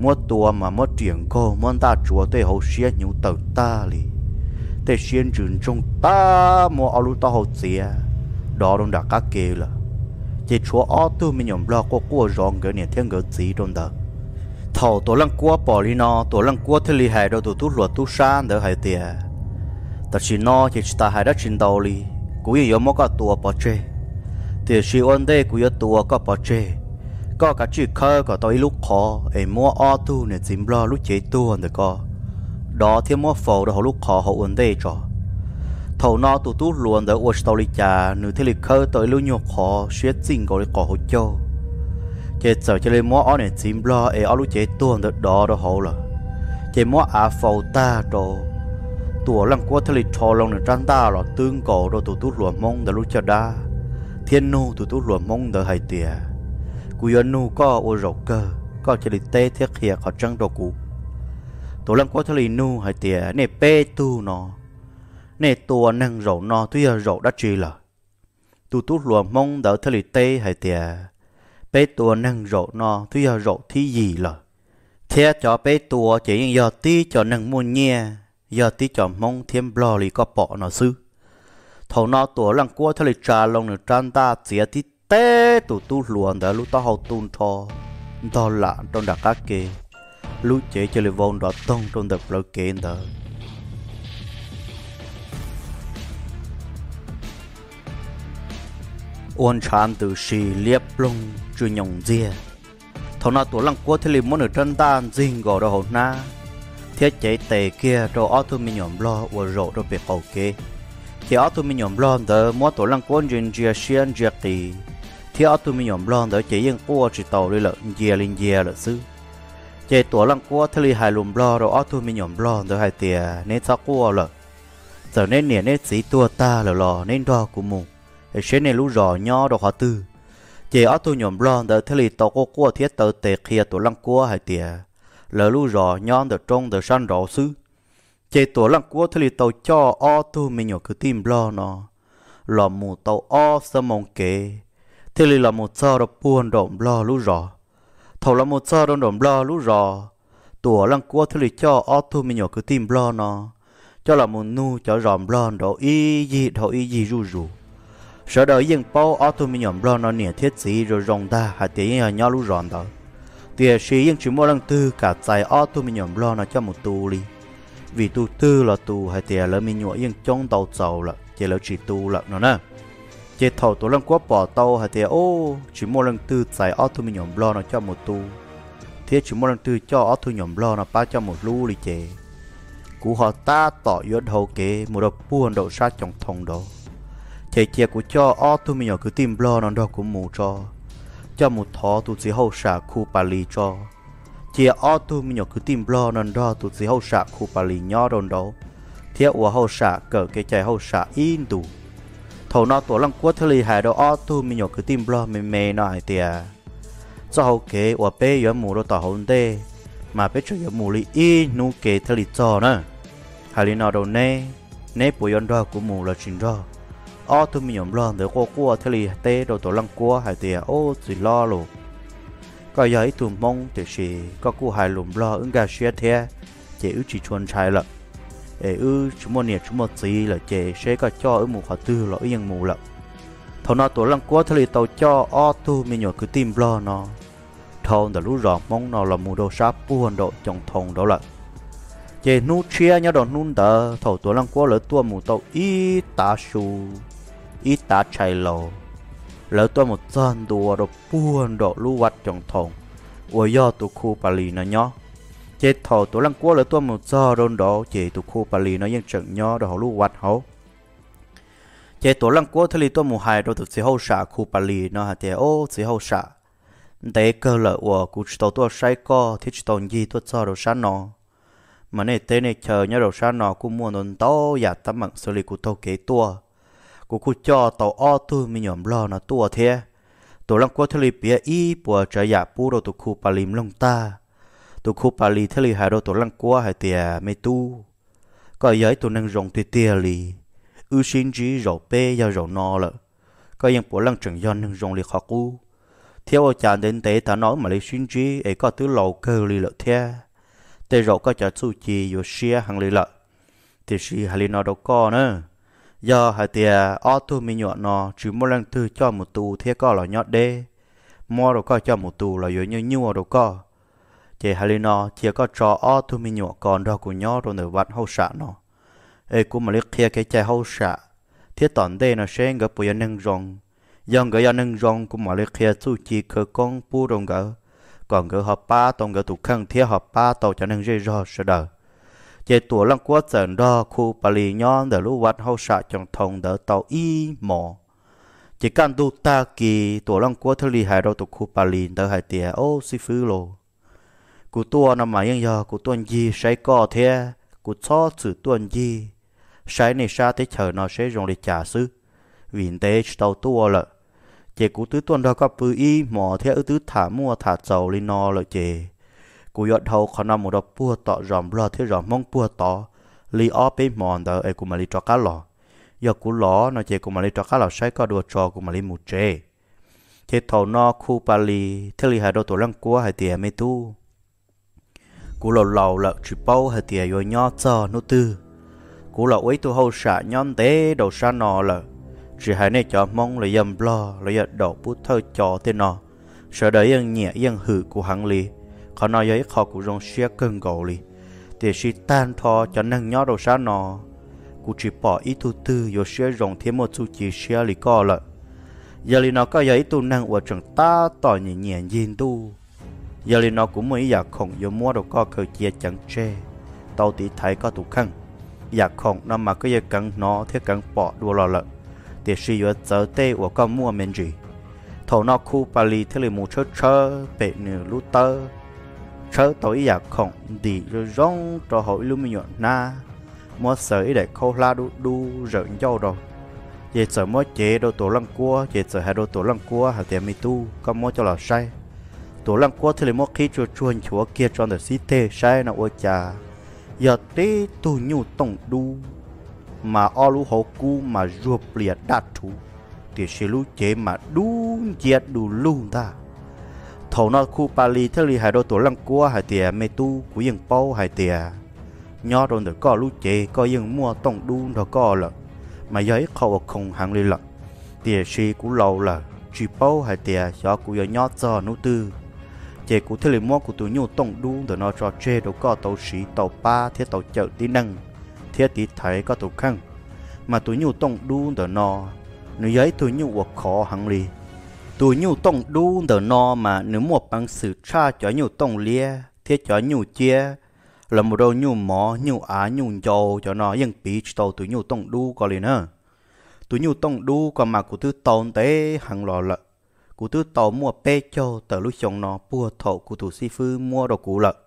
mua tua mà mua tiền cô mua ta chúa tê hậu xia nhiều tàu ta li tê xuyên trường trong ta mua áo lúa ta hậu xia đó đông đã cá kê là chỉ chúa ó tu mình nhom lo có cua rong cái này thiên cái gì đông đó thầu tổ lăng cua bỏ đi nó tổ lăng cua thế li hại đâu tổ tu luật tu san đỡ hại tiềnแต่ชีนอที่ตาหายได้ชินดอลีกูยังยอมก็ตัวปอเจแต่ชีวันเดกูยังตัวก็ปอเจก็กะจีเคอก็ตัวลูกคอไอ้มัวอ้อตู้เนี่ยจิมรอลูกเจตัวเด็กก็ดอที่มัวฟอเดอลูกคอเขาวันเดจ่อเท่านอตัวตู้ล้วนเดออวสตอริจาหนึ่งที่ลิเคอตัวลูกหยกคอเสียจริงก็เลยก่อหัวโจเจเจอจะเลยมัวอ้อเนี่ยจิมรอไอ้อ้อลูกเจตัวเด็กดอเดอเขาละเจมัวอาฟอตาโตตัวลังกัวทะเลทอลงในจันตาหลอดตึงก่อโดตัวตู้หลวมมงเดลุจดาเทียนนูตัวตู้หลวมมงเดไฮเตียกูยันนูก็โอโรเกอร์ก็จะลิเต้เทียเขียเขาจังตัวกูตัวลังกัวทะเลนูไฮเตียเนเป้ตู้นอเนตัวนั่งโรนอทุยโรดัชจีละตัวตู้หลวมมงเดทะเลเต้ไฮเตียเป้ตัวนั่งโรนอทุยโรที่ยีละเทียจอเป้ตัวจะยังยอตีจอนั่งมุนเนียgiờ tí chọn mong thêm bò lì có bỏ nó sư thầu nó tuổi lăng qua thay trà lông được tràn ta chỉ tí té tụ tu luồn đã lúc tao hậu tuôn thò to lạ trong đặc các kê lúc chế cho lì vòng đó tông trong đập lỡ kê đó ôn chán từ xì liếp lông chui nhồng dìa thầu nó tuổi lăng qua thay lì muốn được tràn ta dinh gò đó hậu na thiết chế tề kia đồ ở thu mình nhổm lo và rộ đồ bị hậu kế thì ở thu mình nhổm lo đỡ mỗi tổ lăng quân chuyên gia xuyên gia kỳ thì ở thu mình nhổm lo đỡ chỉ riêng qua chỉ tàu đi lợn gia linh gia lợn xứ chế tổ lăng quân thay hai lùm lo đồ ở thu mình nhổm lo đỡ hai tiề nên sao qua lợn giờ nên nè nên chỉ tua ta lờ lò nên đo của mù để xem nên lú rò nho đồ họ tư chế ở thu nhổm lo đỡ thay tàu qua qua thiết tàu tề kia tổ lăng quân hai tiề lỡ lú rò nhon được trong được san rõ xứ chế tổ lăng quốc thì tàu cho o tu mình nhỏ cứ tìm lo nó lò mù tàu o sơ mong kề thì là một sao đó buồn động lo lú rò thầu là một sao đó động lo lú rò tổ lăng quốc thì cho o tu mình nhỏ cứ tìm lo nó cho là một nu cho ròm lo đó y gì đó y gì ru ru sợ đời yên bao o tu mình nhỏ lo nó nè thiết gì rồi rong ta hạt tiếng nhỏ lú ròn đó tiề sĩ yên chỉ mua lăng tư cả trái ó tu mình nhổm lo nó cho một tu đi vì tu tư là tu hay tiề lỡ mình nhọ yên trong tàu giàu là chỉ lỡ chỉ tu là nó nè chỉ thầu tu lăng quá bỏ tàu hay tiề ô chỉ mua lăng tư trái ó tu mình nhổm lo nó cho một tu thế chỉ mua lăng tư cho ó tu nhổm lo nó ba cho một lu đi chè cú họ ta tỏ yết hậu kế một đợt buồn đậu sát trong thòng đó chè chè của cho ó tu mình nhọ cứ tìm lo nó đó cũng mù cho cho một thọ tụi chỉ hậu xả khu Pali cho chia ở tụi mình nhớ cứ tìm lo nên đó tụi chỉ hậu xả khu Pali nhỏ đồn đó thiết của hậu xả cỡ cái chạy hậu xả in đủ thầu nó tổ lăng quốc thế li hại đó ở tụi mình nhớ cứ tìm lo mềm mềm nói tiề cho hậu kế của bé giờ mù đó tỏ hậu đê mà bé chơi giờ mù li in nu kế thế li cho nữa hay li nào đâu nè nè bùi yon đó của mù là chuyện đó ở tụi mình nhổm lo để qua qua thế li tê đồ tổ lăng qua hay tiề ô chỉ lo luôn có giờ tụi mong thì chỉ có cô hai lùm lo ứng gà xe thế chỉ ư chỉ chuồn trái lợ để ư chúng mình nhiệt chúng mình gì là chỉ sẽ có cho ở một họ tư là yên mù lợ thầu nó tổ lăng qua thế li tàu cho ở tụi mình nhổm cứ tìm lo nó thầu để lú rọ mong nó là mù đồ sáp buồn độ trong thòng đó lợ chỉ nút chia nhau đồ nút đỡ thầu tổ lăng qua lỡ tua mù tàu ít tá su ít tá chạy lầu lỡ tôi một dân đùa đồ buồn độ lưu vật trong thòng ủa do tụ khu Pali nó nhó chết thầu tổ lăng quốc lỡ tôi một giờ đồn đó chỉ tụ khu Pali nóยังtrận nhó đồ lưu vật hấu chết tổ lăng quốc thì tôi một hai đồ tụ chỉ hậu xả khu Pali nó hả thì ô chỉ hậu xả để cơ lỡ ủa cụ tàu tôi say co thì tàu gì tôi cho đồ sáng nó mà này tên này chờ nhớ đồ sáng nó cũng mua nón to giả tấm bằng xử lý của tàu kế tua của cô cho tàu ô tô mình nhổm lo nó tua thế tổ lăng quốc thề bia y bùa trái giả pu đồ tụ khu Pali lông ta tụ khu Pali thề hai đồ tổ lăng quốc hai tiề mê tu có giấy tụ năng rong tiề tiề lì ư xin chỉ rổ pe giờ rổ no lợ có những bộ lăng trưởng dân năng rong lì khó cu theo chàng đến tế ta nói mà lấy xin trí ấy có tứ lầu cơ lì lợi thế tê rộ có chả su chi yo xia hàng lì lợi thì xì hà lì nó đâu có nữa do hai tia ô tô mi nhọ nó chỉ một lần tư cho một tù thế có là nhọt đê mua đâu có cho một tù là yo như như đâu có chỉ hà lì nó chỉ có cho ô tô mi nhọ còn đâu của nhọ rồi nửa vắt hậu xạ nó ấy cũng mà lấy kia cái chai hậu xạ thiết tòn đây nó sẽ gặp bùi nâng rong do người nâng rong cũng mà lấy kia su chi cơ con pu rong gỡ còn người họ ba tông người tụ khăn thiết họ ba tàu cho nâng dây rò sợ đời chế tuổi lăng quá dần đó khu bà lì nhon đỡ lũ vắt hậu xạ trong thùng đỡ tàu y mò chỉ cần tu ta kỳ tuổi lăng quá thơ lì hài đâu tụ khu bà lì đỡ hài tìa ô xí phứ lô cụ tua nằm mà yên giờ cụ tuần gì sẽ có thế cụ cho sự tuần gì sai này xa tới chờ nó sẽ dùng để trả sư vì thế tàu tua lợ chế cụ tứ tuần đó có bự y mò thế ư tứ thả mua thả dầu lên nó lợ chế cụ yết hậu khả năng một đợt bùa tọ ròm lo thế ròm mong bùa tọ li ó bê mòn đờ ấy cụ mà li cho cá lò giờ cụ lò nó chế cụ mà li cho cá lò sai có đùa cho cụ mà li một chế chế thầu nó khu bà li thế li hai đôi tổ lăng cua hai tiề mê tu cụ lò lò lợ chỉ bao hai tiề yo nhỏ cho nô tư cụ lò ấy tu hậu xạ nhon tế đầu sa nọ lợ chỉ hai này cho mong là yếm lo là yết đầu bút thơ cho tên nọ sợ đấy yên nhẹ yên hử của hàng liเขาnói với họ cũng rong xe cơn gầu li để chỉ tan thọ cho năng nhớ đầu sáng nọ cũng chỉ bỏ ít tu tư rồi xe rong thêm một chút chỉ xe li co lại giờ li nó có giấy tu năng ở trong ta tỏi nhẹ nhẹ nhìn tu giờ li nó cũng mớiอยากkhổng giờ mua đồ co cơ chia chẳng che tàu tí thấy có tụ khănอยากkhổng nó mà có giờ cắn nó thế cắn bỏ đua lò lợ để chỉ giờ giờ tê ở con mua men gì thầu nó khu Paris thế là một chớ chớ bể nửa lú tơ chớ tối giặc khổng đi rồi rong cho hội lưu mình na mua sợi để khâu la đu đu rợn nhau rồi về sợ mua chế đồ tổ lăng cua về sợ hai đồ tổ lăng cua hạt tiền mi tu có mua cho là sai tổ lăng cua thì là mua khi chua chuồn chúa kia cho được xí tê sai nào ôi cha giờ tí tu nhu tổng đu mà o lú hậu cu mà ruột liệt đạt thú thì sẽ lú chế mà đu giết đu luôn ta thầu nó khu Paris thế li hai đôi tổ lăng cua hai tiền mê tu của dân bao hai tiền nhỏ rồi được có lú chế có dân mua tổng đu đó có là mà giấy khâu không hàng li lận tiền sĩ của lâu là chỉ bao hai tiền cho của dân nhỏ cho nô tư chế của thế li mua của tụi nhau tổng đu để nó cho chế đâu có tàu sĩ tàu ba thế tàu chợ tí năng thế tí thấy có tàu khăn mà tụi nhau tổng đu để nó nếu giấy tụi nhau hoặc khó hàng li tụi nhau tông đu đờ no mà nếu một bằng sự cha cho nhau tông lia thiết cho nhau chia là một đôi nhau mỏ nhau á nhau dầu cho nó yên bị tàu tụi nhau tông đu có liền nữa tụi nhau tông đu còn mà của thứ tàu tế hàng lò lợ của thứ tàu mua pe cho tờ lúc chồng nó bùa thổ của tụi si phư mua đồ cũ lợ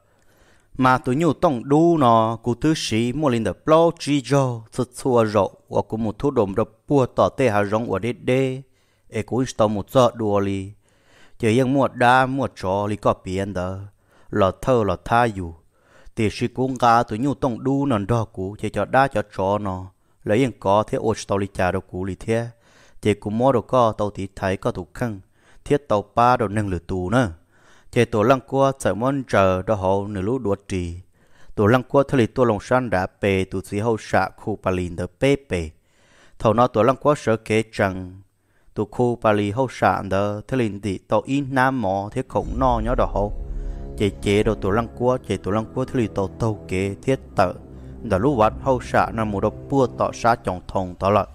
mà tụi nhau tông đu nó của thứ sĩ mua lên được plo chi cho sụt xua rộ và của một thu đồn được bùa tỏ tê hà rong ở đây đây ê cũng tao một giọt đùa li chỉ riêng mua đá mua chó li có biển đó lọt thơ lọt tha dù thì chỉ cũng cả tụi nhau tông đu nằm đó cũ chỉ cho đá cho chó nó lấy riêng có thế ôi tao li trả đồ cũ li thế chỉ cũng mua đồ có tao thì thấy có tụ khăn thiết tàu ba đồ nâng lửa tù nữa chỉ tổ lăng qua sợ món chờ đó họ nửa lú đuột trì tổ lăng qua thay tổ lòng san đã bề tụ sĩ hậu xạ khu Paris đỡ bê bề thầu nó tổ lăng qua sợ kế chẳng tụ khu Paris hậu xạ đỡ thế liền thì tàu in nam mỏ thế khổng no nhớ đó họ chế chế đồ tổ lăng qua chế tổ lăng qua thế liền tàu tàu kế thiết tợ đỡ lú vắt hậu xạ nằm một đồ bua tọ sát trong thùng tọ lợn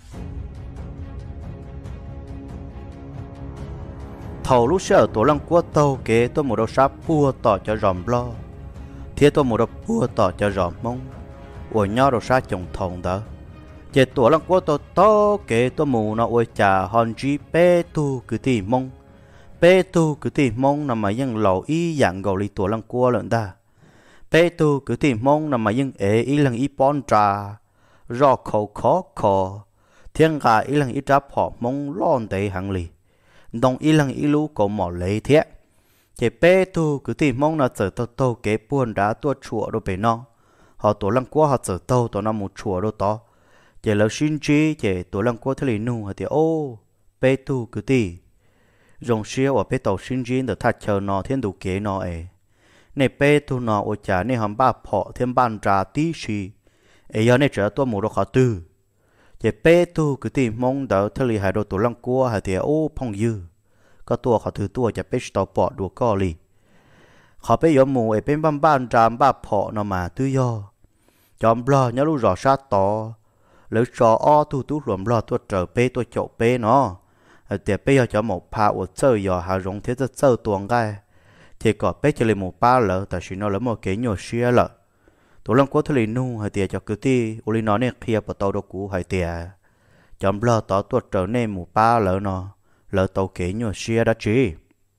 thầu lúc sợ tổ lăng qua tàu kế tôi một đồ sát bua tọ cho ròm lo thiết tôi một đồ bua tọ cho ròm mông của nhau đồ sát trong thùng đó chế tổ lăng qua tàu to kế tôi mù nó ôi trà hòn chi bê tu cứ tì mông bê tu cứ tì mông nằm mà dân lầu y dạng gầu li tổ lăng qua lợn ta bê tu cứ tì mông nằm mà dân ế y lăng y pon trà do khẩu khó khó thiên gà y lăng y tráp họ mông lon tệ hàng lì đồng y lăng y lú cổ mỏ lấy thế chế bê tu cứ tì mông là trở tàu tàu kế buồn đá tua chùa đồ bể nó họ tổ lăng qua họ trở tàu tổ năm một chùa đồ to chế lâu xin chi chế tổ lăng qua thế lì nụ hả thì ô bê tu cứ tì rong xia ở bên tàu sinh viên được thắt chờ nó thiên đủ kế nó ấy này bé tu nó ở nhà này hầm ba phọ thêm ban trà tí xì ấy giờ này trở tôi mua đồ khó tư chỉ bé tu cứ tìm mong đỡ thay li hai đồ tổ lăng cua hai thì ô phong dư có tua khó thứ tua chỉ bé tàu bỏ đùa co li họ bé giờ mua ấy bên ban ban trà ba phọ nó mà tư do chọn blo nhớ lúc rõ sát to lỡ cho o tu tu luồn blo tôi trở bé tôi chậu bé nó thì bây giờ cho một pha ở chơi giờ hà rong thế rất chơi tuồng gai thì có bé chơi một ba lỡ tại vì nó là một cái nhỏ xia lỡ tụi lăng quất thì nu hay thì cho cứ ti uli nó này kia bắt tàu đâu cũ hay thì chọn bờ tàu tuột trở nên một ba lỡ nó lỡ tàu cái nhỏ xia đã chỉ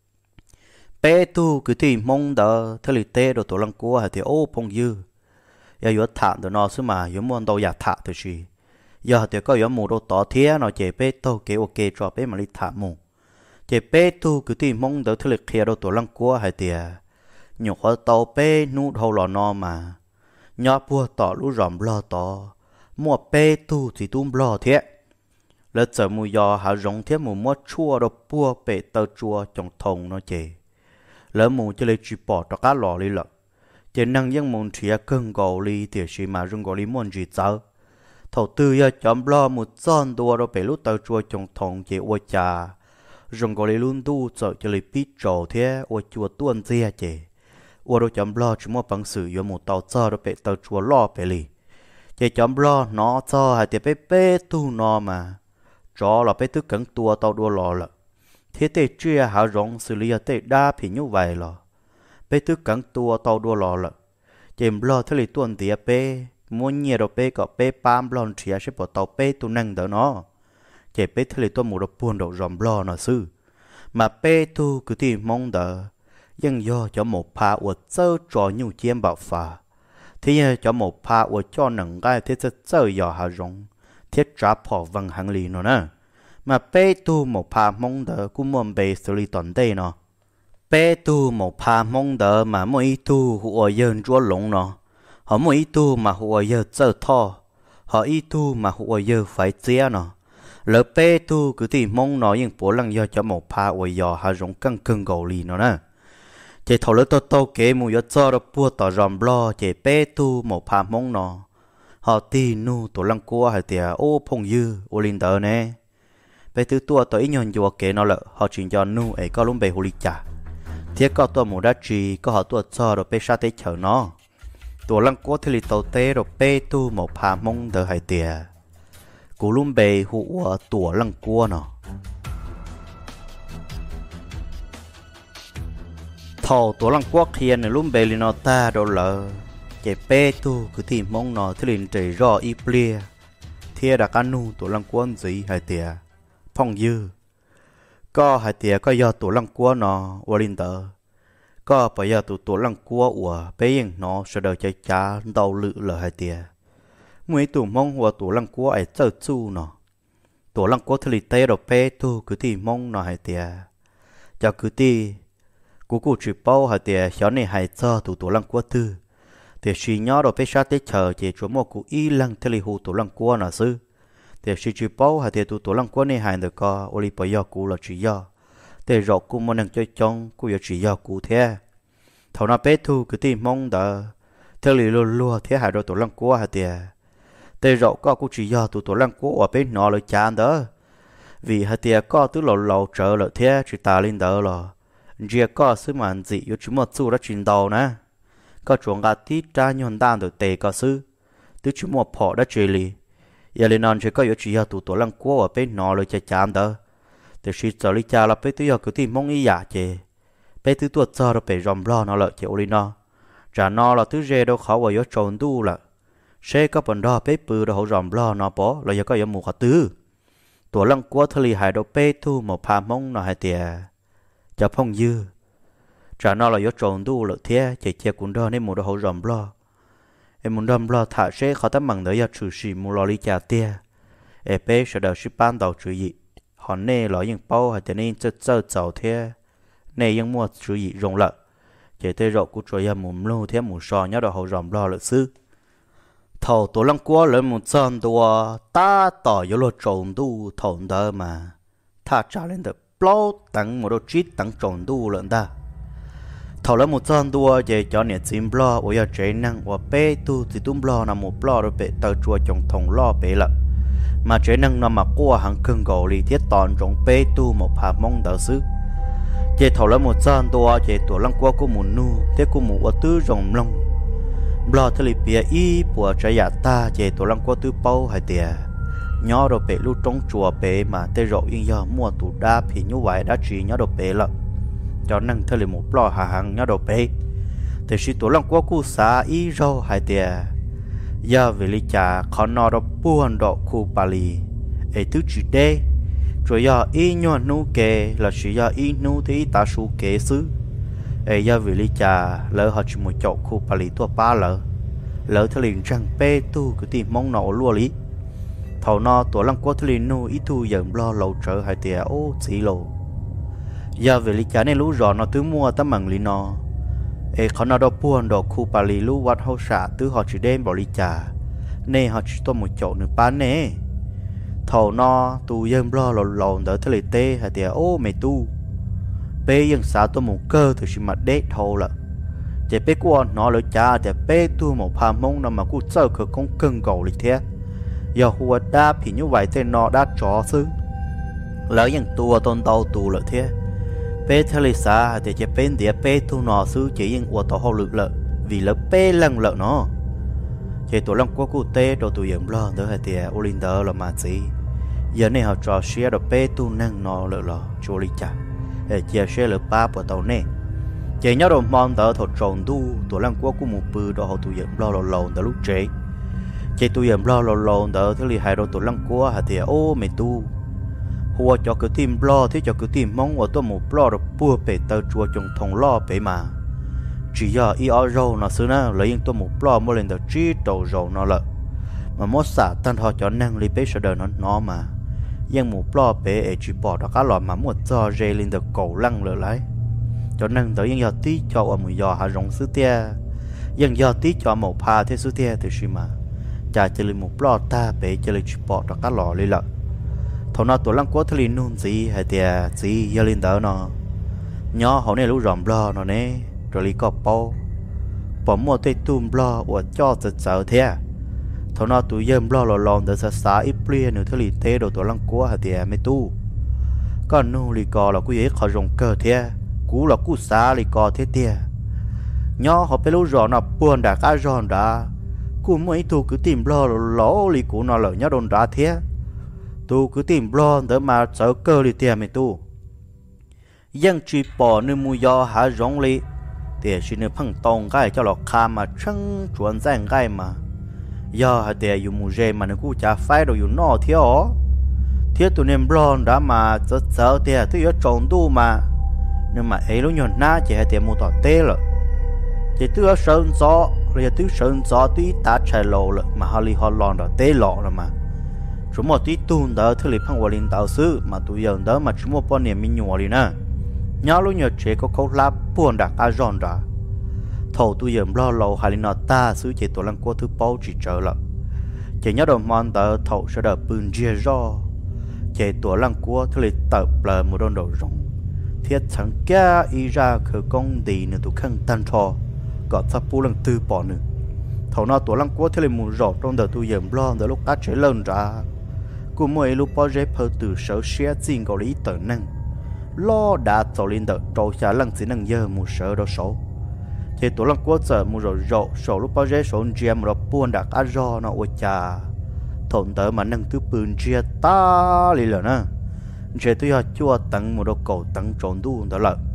bé tu cứ ti mong đỡ thế thì tê đồ tụi lăng quất hay thì ô phong dư giờ yếu thản tụi nó xứ mà yếu muốn đâu giặt thả thì gì giờ thì có yếu mù đồ tỏ thế nó chỉ bé tàu cái ok cho bé mà đi thả mù chỉ bé tu cứ tìm mong đỡ thế lực kia đồ tổ lăng cua hay tiề nhục ở tàu bé nút hầu lò no mà nhỏ bùa tỏ lú ròm lo tỏ mua bé tu thì tu lo thế lỡ giờ mù giò hà rong thế mù mua chua đồ bùa bé tàu chua trong thùng nó chỉ lỡ mù cho lấy chỉ bỏ cho cá lò đi lợ chỉ năng dân mù chia cân gò li thì chỉ mà rung gò li muốn gì sao thầu tư giờ chọn lo một con đua đồ bé lú tàu chua trong thùng chỉ ôi trà rong gọi luôn tu sợ cho lấy biết trò thế ô chùa tuôn dè chè ô đồ chấm lo chỉ mua bằng sự do một tàu cho đồ bị tàu chùa lo bị lì chè chấm lo nó cho hay tiệp bé bé tu nó mà cho là bé tức cẩn tua tàu đua lò lợ thế tê chia hạ rong xử lý tê đa thì như vậy lò bé tức cẩn tua tàu đua lò lợ chèm lo thế lì tuôn tiệp bé muốn nhiều đồ bé có bé pam lon chia sẽ bỏ tàu bé tu năng đỡ nó chỉ biết thế tôi mua được buồn đầu ròm lo nó sư mà bé tu cứ tìm mong đợi nhưng do cho một pha ở chơi trò nhiều chiêm bảo phà thì cho một pha ở cho nặng gai thế sẽ chơi giờ hà rong thiết trả bỏ văng hàng lì nó nè mà bé tu một pha mong đợi cũng muốn bé xử lý toàn đây nó bé tu một pha mong đợi mà mỗi tu họ dân chúa lũng nó họ mỗi tu mà họ dân chơi thò họ y tu mà họ dân phải chia nó lỡ bé tu cứ tìm mong nói những bố lăng do cho một pha ở giờ hà rong căng cưng gầu lì nó nè chỉ thầu lỡ tôi tôi kể mùi cho đó bua tỏ ròm lo chỉ bé tu một pha mong nó họ tì nu tổ lăng cua hay tiề ô phong dư ô linh tờ nè bé thứ tua tôi ít nhon vô kể nó lỡ họ chuyển cho nu ấy có lúc bé hồ lì chả thiết có tôi một đá trì có họ tua cho rồi bé sát tới chờ nó tổ lăng cua thì lì tàu té rồi bé tu một pha mong tờ hay tiề cú lùm bề hụ tủa lăng cua nó thầu tủa lăng cua kia này lùm bề li nó ta đâu lợ chạy bé tu cứ tìm mong nó thì liền chạy rõ y plia thia đã canu tủa lăng cua gì hay tiề phong dư có hay tiề có do tủa lăng cua nó qua linh tờ có bây giờ tủa tủa lăng cua của bé yên nó sẽ đợi chạy cha đầu lự lợ hay tiề mỗi tụ mong hòa tụ lăng cua ấy chơi chu nó tụ lăng cua thì tê đồ pe tu cứ thì mong nó hay tiề cho cứ thì cú cú chỉ bao hay tiề xóa này hay cho tụ tụ lăng cua tư thì chỉ nhớ đồ pe sát tới chờ chỉ chúa một cú y lăng thì hù tụ lăng cua nó sư thì chỉ chỉ bao hay tiề tụ tụ lăng cua này hay được co oli bây giờ cú là chỉ do thì rõ cú muốn năng chơi trong cú giờ chỉ do cú thế thầu nó pe tu cứ thì mong đỡ thì lùa lùa thế hay đồ tụ lăng cua hay tiề tê rộ có cũng chỉ do tụi tổ lăng của ở bên nó lời chán đó vì hai tia có tứ lầu lầu trở lại thế chỉ ta lên đó là riêng có sứ màn gì yếu chúng một số đã chuyển đầu nè có chuồng gà tít ra nhon đan được tê có sứ tứ chúng một phỏ đã chơi lì giờ lên non chỉ có yếu chỉ do tụi tổ lăng của ở bên nó lời chán đó từ khi trở lại cha là bên tứ giờ cứ tìm mong ý giả chê bên tứ tuột cho nó phải ròm lo nó lợi chịu lên nó trả nó là tứ rê đâu khó vào yếu trồn tu là sẽ có phần đó bé bự đồ hậu ròm lo nó bỏ là do có yếu mù khá tứ tổ lăng của thơ lì hải đồ bé thu một phà mông nó hai tìa cho phong dư trả nó là yếu trồn tu lợi thế chỉ chia cuốn đó nên mù đồ hậu ròm lo em muốn ròm lo thả sẽ khó tấm bằng đỡ do trừ xì mù lo li chà tia em bé sẽ đợi ship ban đầu trừ dị họ nê lo những bao hay thế nên chất chất giàu thế nê những mua trừ dị rộng lợi chỉ tê rộng của trò ya mù lưu thế mù sò nhớ đồ hậu ròm lo lợi sư thầu tổ lăng qua lên một chân đua ta tỏ yếu lo trộn đu thầu đó mà ta trả lên được plau tặng một đôi chít tặng tròn đu lợn ta thầu lấy một chân đua về cho nè chim lo ở nhà chế năng và bé tu thì tung lo nằm một lo rồi bé tờ chùa trồng thòng lo bé lợ mà chế năng nó mà qua hàng cưng gỗ lì thiết toàn trong bé tu một hà mong đỡ xứ về thầu lấy một chân đua về tuổi lăng qua của một nu thế của một tứ rồng lông lo thế lì bia y của trái giả ta về tuổi lăng qua tứ bao hay tiề nhỏ rồi bé lúc trong chùa bé mà tê rộ yên giờ mua tủ đa thì như vậy đã chỉ nhỏ rồi bé lợ cho năng thề lì một lo hà hàng nhỏ rồi bé thì khi tuổi lăng qua cu xá y rau hay tiề giờ về lý trà khó nọ đó buồn đó khu Bali ấy thứ chỉ đê rồi giờ y nhỏ nu kề là chỉ giờ y nu thì ta su kề xứ ấy giờ về lý trà lỡ họ chỉ một chỗ khu Bali tua ba lỡ lỡ thề liền rằng pe tu cứ tìm mong nọ lúa lý thầu nọ tuổi lăng qua thề liền nu ít thu dần lo lầu trở hay tiề ô xí lồ giờ về lý trà này lú rõ nó tứ mua tấm bằng lý nọ ê khó nào đó buồn đó khu Bali lú vật hậu xả tứ họ chỉ đem bảo lý trà nè họ chỉ tôi một chỗ nữa bán nè thầu no tu dân lo lồn lồn đỡ thế lì tê hay tiệt ô mày tu bé dân xã tôi một cơ thì chỉ mặt đét thầu là chỉ bé qua nó lỡ cha thì bé tu một phàm mông nào mà cú sơ khởi công cưng gầu lịch thế giờ hùa đáp thì như vậy thế nó đã chó xứ lỡ dân tu tôn tàu tu lỡ thế bé thế lì xã thì chỉ bên địa bé tu nó xứ chỉ dân của tàu hậu lực lợ vì lỡ bé lăng lợ nó chỉ tổ lăng qua cụ tê đồ tụi yếm lo đỡ hai tiệt Olinder là mà gì giờ này họ trò xe đồ bé tu năng nó lợ lọ cho lý chả để chia sẻ lợ ba của tàu nè chỉ nhớ đồ mòn đỡ thọ tròn đu tổ lăng qua cụ một bự đồ họ tụi yếm lo lọ lọ đỡ lúc chế chỉ tụi yếm lo lọ lọ đỡ thứ lì hai đồ tổ lăng qua hai tiệt ô mày tu hùa cho cứ tìm lo thế cho cứ tìm mong ở tôi một lo đồ bùa bể tờ chùa trồng thòng lo bể mà chỉ giờ y ở râu nó xưa na lấy những tôi một lo mua lên được trí đầu râu nó lợ mà mỗi xã tan họ cho năng li bế sợ đời nó nó mà nhưng một lo bế ấy chỉ bỏ đó cá lọ mà một giờ dây lên được cổ lăng lợ lấy cho năng tới những giờ tí cho ở một giờ hà rong xứ tia nhưng giờ tí cho một pha thế xứ tia thì xí mà chả chỉ lên một lo ta bế chỉ lên chỉ bỏ đó cá lọ lên lợ thằng nào tuổi lăng quá thì lên nôn gì hay tia gì giờ lên tới nó nhỏ họ này lúc ròm lo nó nè rồi lý có bao bỏ mua tay tùm lo và cho giật sợ thế thằng nào tụi dân lo lò lòn để sát sát ít bia nữa thế lý thế đồ tụi lăng quá hả thì mới tu còn nu lý có là cái gì họ dùng cơ thế cú là cú xá lý có thế thế nhỏ họ phải lúc rõ nó buồn đã cá giòn đã cú mấy tu cứ tìm lo lỗ lý cú nó lỡ nhớ đồn đã thế tu cứ tìm lo để mà sợ cơ lý thế mới tu dân chỉ bỏ nơi mua do hả giống lý thì chỉ nên phăng tông cái cho lọ kha mà trăng chuẩn giang cái mà giờ hả thì dùng mua dê mà nó cũng chả phải đâu dùng nọ thiếu thiếu tụi nem blond đã mà sợ sợ thì tôi ở tròn tu mà nhưng mà ấy lúc nhon na chỉ hay thì mua tọt tê rồi chỉ tôi ở sơn gió rồi tôi sơn gió tôi ta chạy lồ rồi mà họ li họ lòn đó tê lọ rồi mà chúng một tí tuôn đó thứ lý phăng vào linh tạo sư mà tụi giờ đó mà chúng một bao niệm mình nhua đi nè nhớ lúc nhớ chế có câu lá buồn đặc a giòn ra thầu tôi giờ lo lâu hay là ta xứ chế tổ lăng qua thứ bao chỉ chờ lợ chế nhớ đồ mòn tờ thầu sẽ đợi bưng chia do chế tổ lăng qua thứ lì tập là một đòn đầu rồng thiết chẳng kia ý ra khởi công đi nữa tụ khăn tan thò gọt sắp bu lăng tư bỏ nữa thầu nó tổ lăng qua thứ lì một rõ trong đời tôi giờ lo từ lúc cá chế lớn ra cô mới lúc bao giờ phơi từ sở xe xin có lý tờ năng lo đã走lên的走下浪只能有木蛇的手thì tổ lăng quốc giờ mua rồi rộ sổ lúc bao giờ sổ chia một buôn đặc ăn rò nó ôi cha thôn tới mà nâng thứ bươn chia ta lì lợ nè chia tôi chua tặng một đồ cổ tặng trộn đu đó là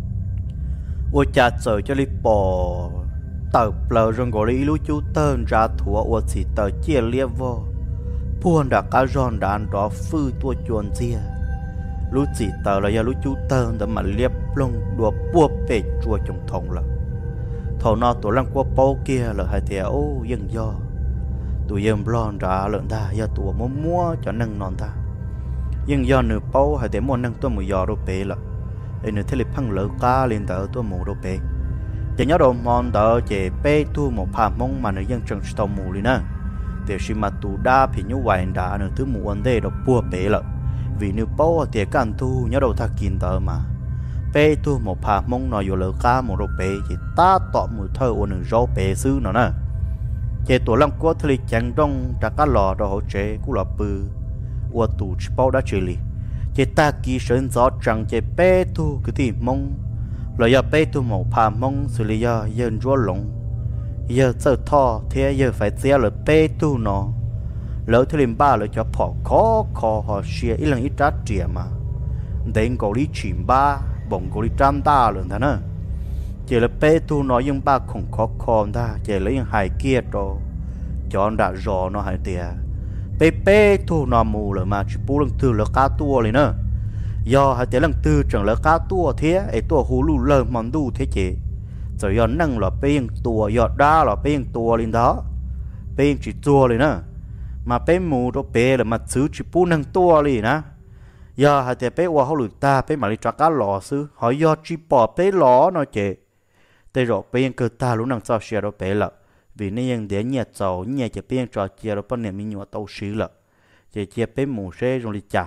ôi cha trời cho li bò tờ plờ rừng gò lý lú chú tên ra thua ôi chỉ tờ chia lia vô buôn đặc ăn rò đàn đó phư tua chuồn chia lú chỉ tờ là do lú chú tên đã mà liếp lông đùa bùa bể chùa trồng thòng là thầu nó tổ lăng qua bao kia là hai thẻ ô dân do tụi dân blon ra lợn ta do tụi mua mua cho nâng non ta dân do nửa bao hai thẻ mua nâng tôi một giò đô bể là để nửa thế lịch phăng lỡ cá lên tờ tôi một đô bể chỉ nhớ đồ mòn tờ chỉ bê tu một phàm mong mà nửa dân trồng tàu mù đi nè để khi mà tụi đa thì như vậy đã nửa thứ một vấn đề đồ bùa bể là vì nếu bao thì can tu nhớ đầu ta kín tờ mà bé tu một phà mong nó vô lỡ cá một đồ bé chỉ ta tọ một thơ ở nửa rau bé xứ nó nè chỉ tổ lăng qua thì chẳng đông đã cá lò đó hỗ trợ cũng là bự qua tủ chỉ bao đã chơi li chỉ ta kỹ sơn gió chẳng chỉ bé tu cứ thì mong là giờ bé tu một phà mong xử lý giờ giờ chúa lồng giờ sợ thọ thế giờ phải xe là bé tu nó lỡ thì lên ba lỡ cho bỏ khó khó họ xia ít lần ít trát trẻ mà đến cầu lý chìm ba bồng cầu lý trăm ta luôn thế nữa chỉ là bé tu nói nhưng ba không khó khó ta chỉ lấy những hài kia đó chọn đã rõ nó hài tiền bé bé tu nó mù rồi mà chỉ bù lần từ là cá tuaเลยnữa do hài tiền lần từ chẳng là cá tua thế ấy tua hú lù lơ mòn đu thế chị rồi do năng là bé tua do đa là bé tua lên đó bé chỉ tua lên nữa mà bé mù đó bé là mà xứ chỉ bù năng tua lên na giờ hãy để bé qua họ lụt ta bé mà đi trả cá lò xứ hỏi do chỉ bỏ bé lò nó chị đây rồi béยังcơ ta lúc nào sao xia đó bé là vì nênยังđể nhà giàu nhà chỉ béยังtrò chia đó bên này mình nhọ tàu xứ là chỉ chia bé mù xe rồi đi trả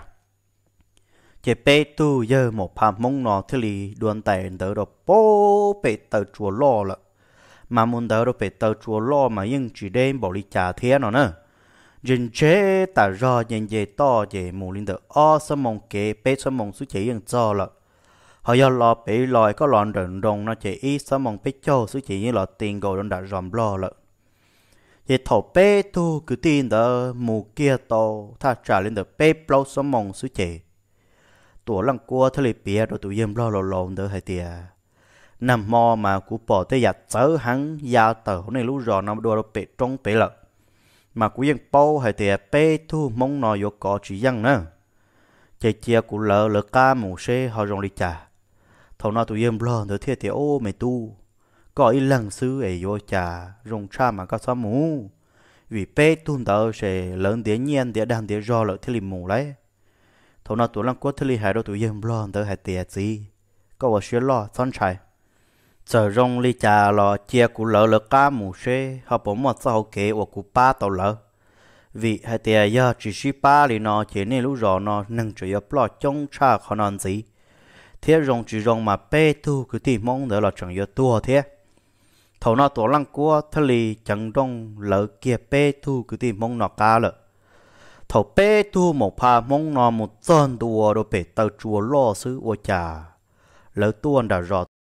chỉ bé tu giờ một phàm mông nọ thế li đuôn tài đỡ đó bố bé tờ chùa lo là mà muốn đỡ đó bé tờ chùa lo mà nhưng chỉ đem bỏ đi trả thế nó nữa dân chế ta rõ nhận về to về mù linh được o sớm mong kế bé sớm mong số chỉ dân cho là họ do lo bé lòi có lòn rừng rồng nó chỉ ít sớm mong bé cho số chỉ như là tiền gầu đã ròm lo là về thầu bé tu cứ tin đó mù kia to ta trả lên được bé lâu sớm mong số chỉ tuổi lăng qua thế là bia rồi tụi dân lo lò lòn đỡ hay tiệt nằm mò mà cú bỏ tới giặt chớ hắn gia tờ này lúc rồi nó đua nó bé trong bé lợn mà cũng dân bao hay thì bé thu mong nói vô có chỉ dân nữa chạy chia của lỡ lỡ ca mù xe họ rong đi trả thầu nào tụi em lo nữa thiệt thì ô mày tu có ý lần xứ ấy vô trả rong cha mà có sao mù vì bé tu đỡ sẽ lớn tiếng nhiên để đang để do lỡ thế li mù đấy thầu nào tụi lăng quất thế li hay đâu tụi em lo nữa hay tiệt gì có vào xe lo son chạy giờ rong li trà lò chia của lỡ lỡ cá mù xe họ bỏ một sao kế của cụ ba tàu lỡ vì hai tiề giờ chỉ xí ba li nó chỉ nên lúc rõ nó nâng chủ yếu lo trong cha khó non gì thế rong chỉ rong mà bé tu cứ tìm mong đỡ là chẳng yếu tua thế thầu nó tổ lăng của thế li chẳng rong lỡ kia bé tu cứ tìm mong nó cá lợ thầu bé tu một pha mong nó một chân tua đồ bể tàu chùa lo xứ ô trà lỡ tuôn đã rõ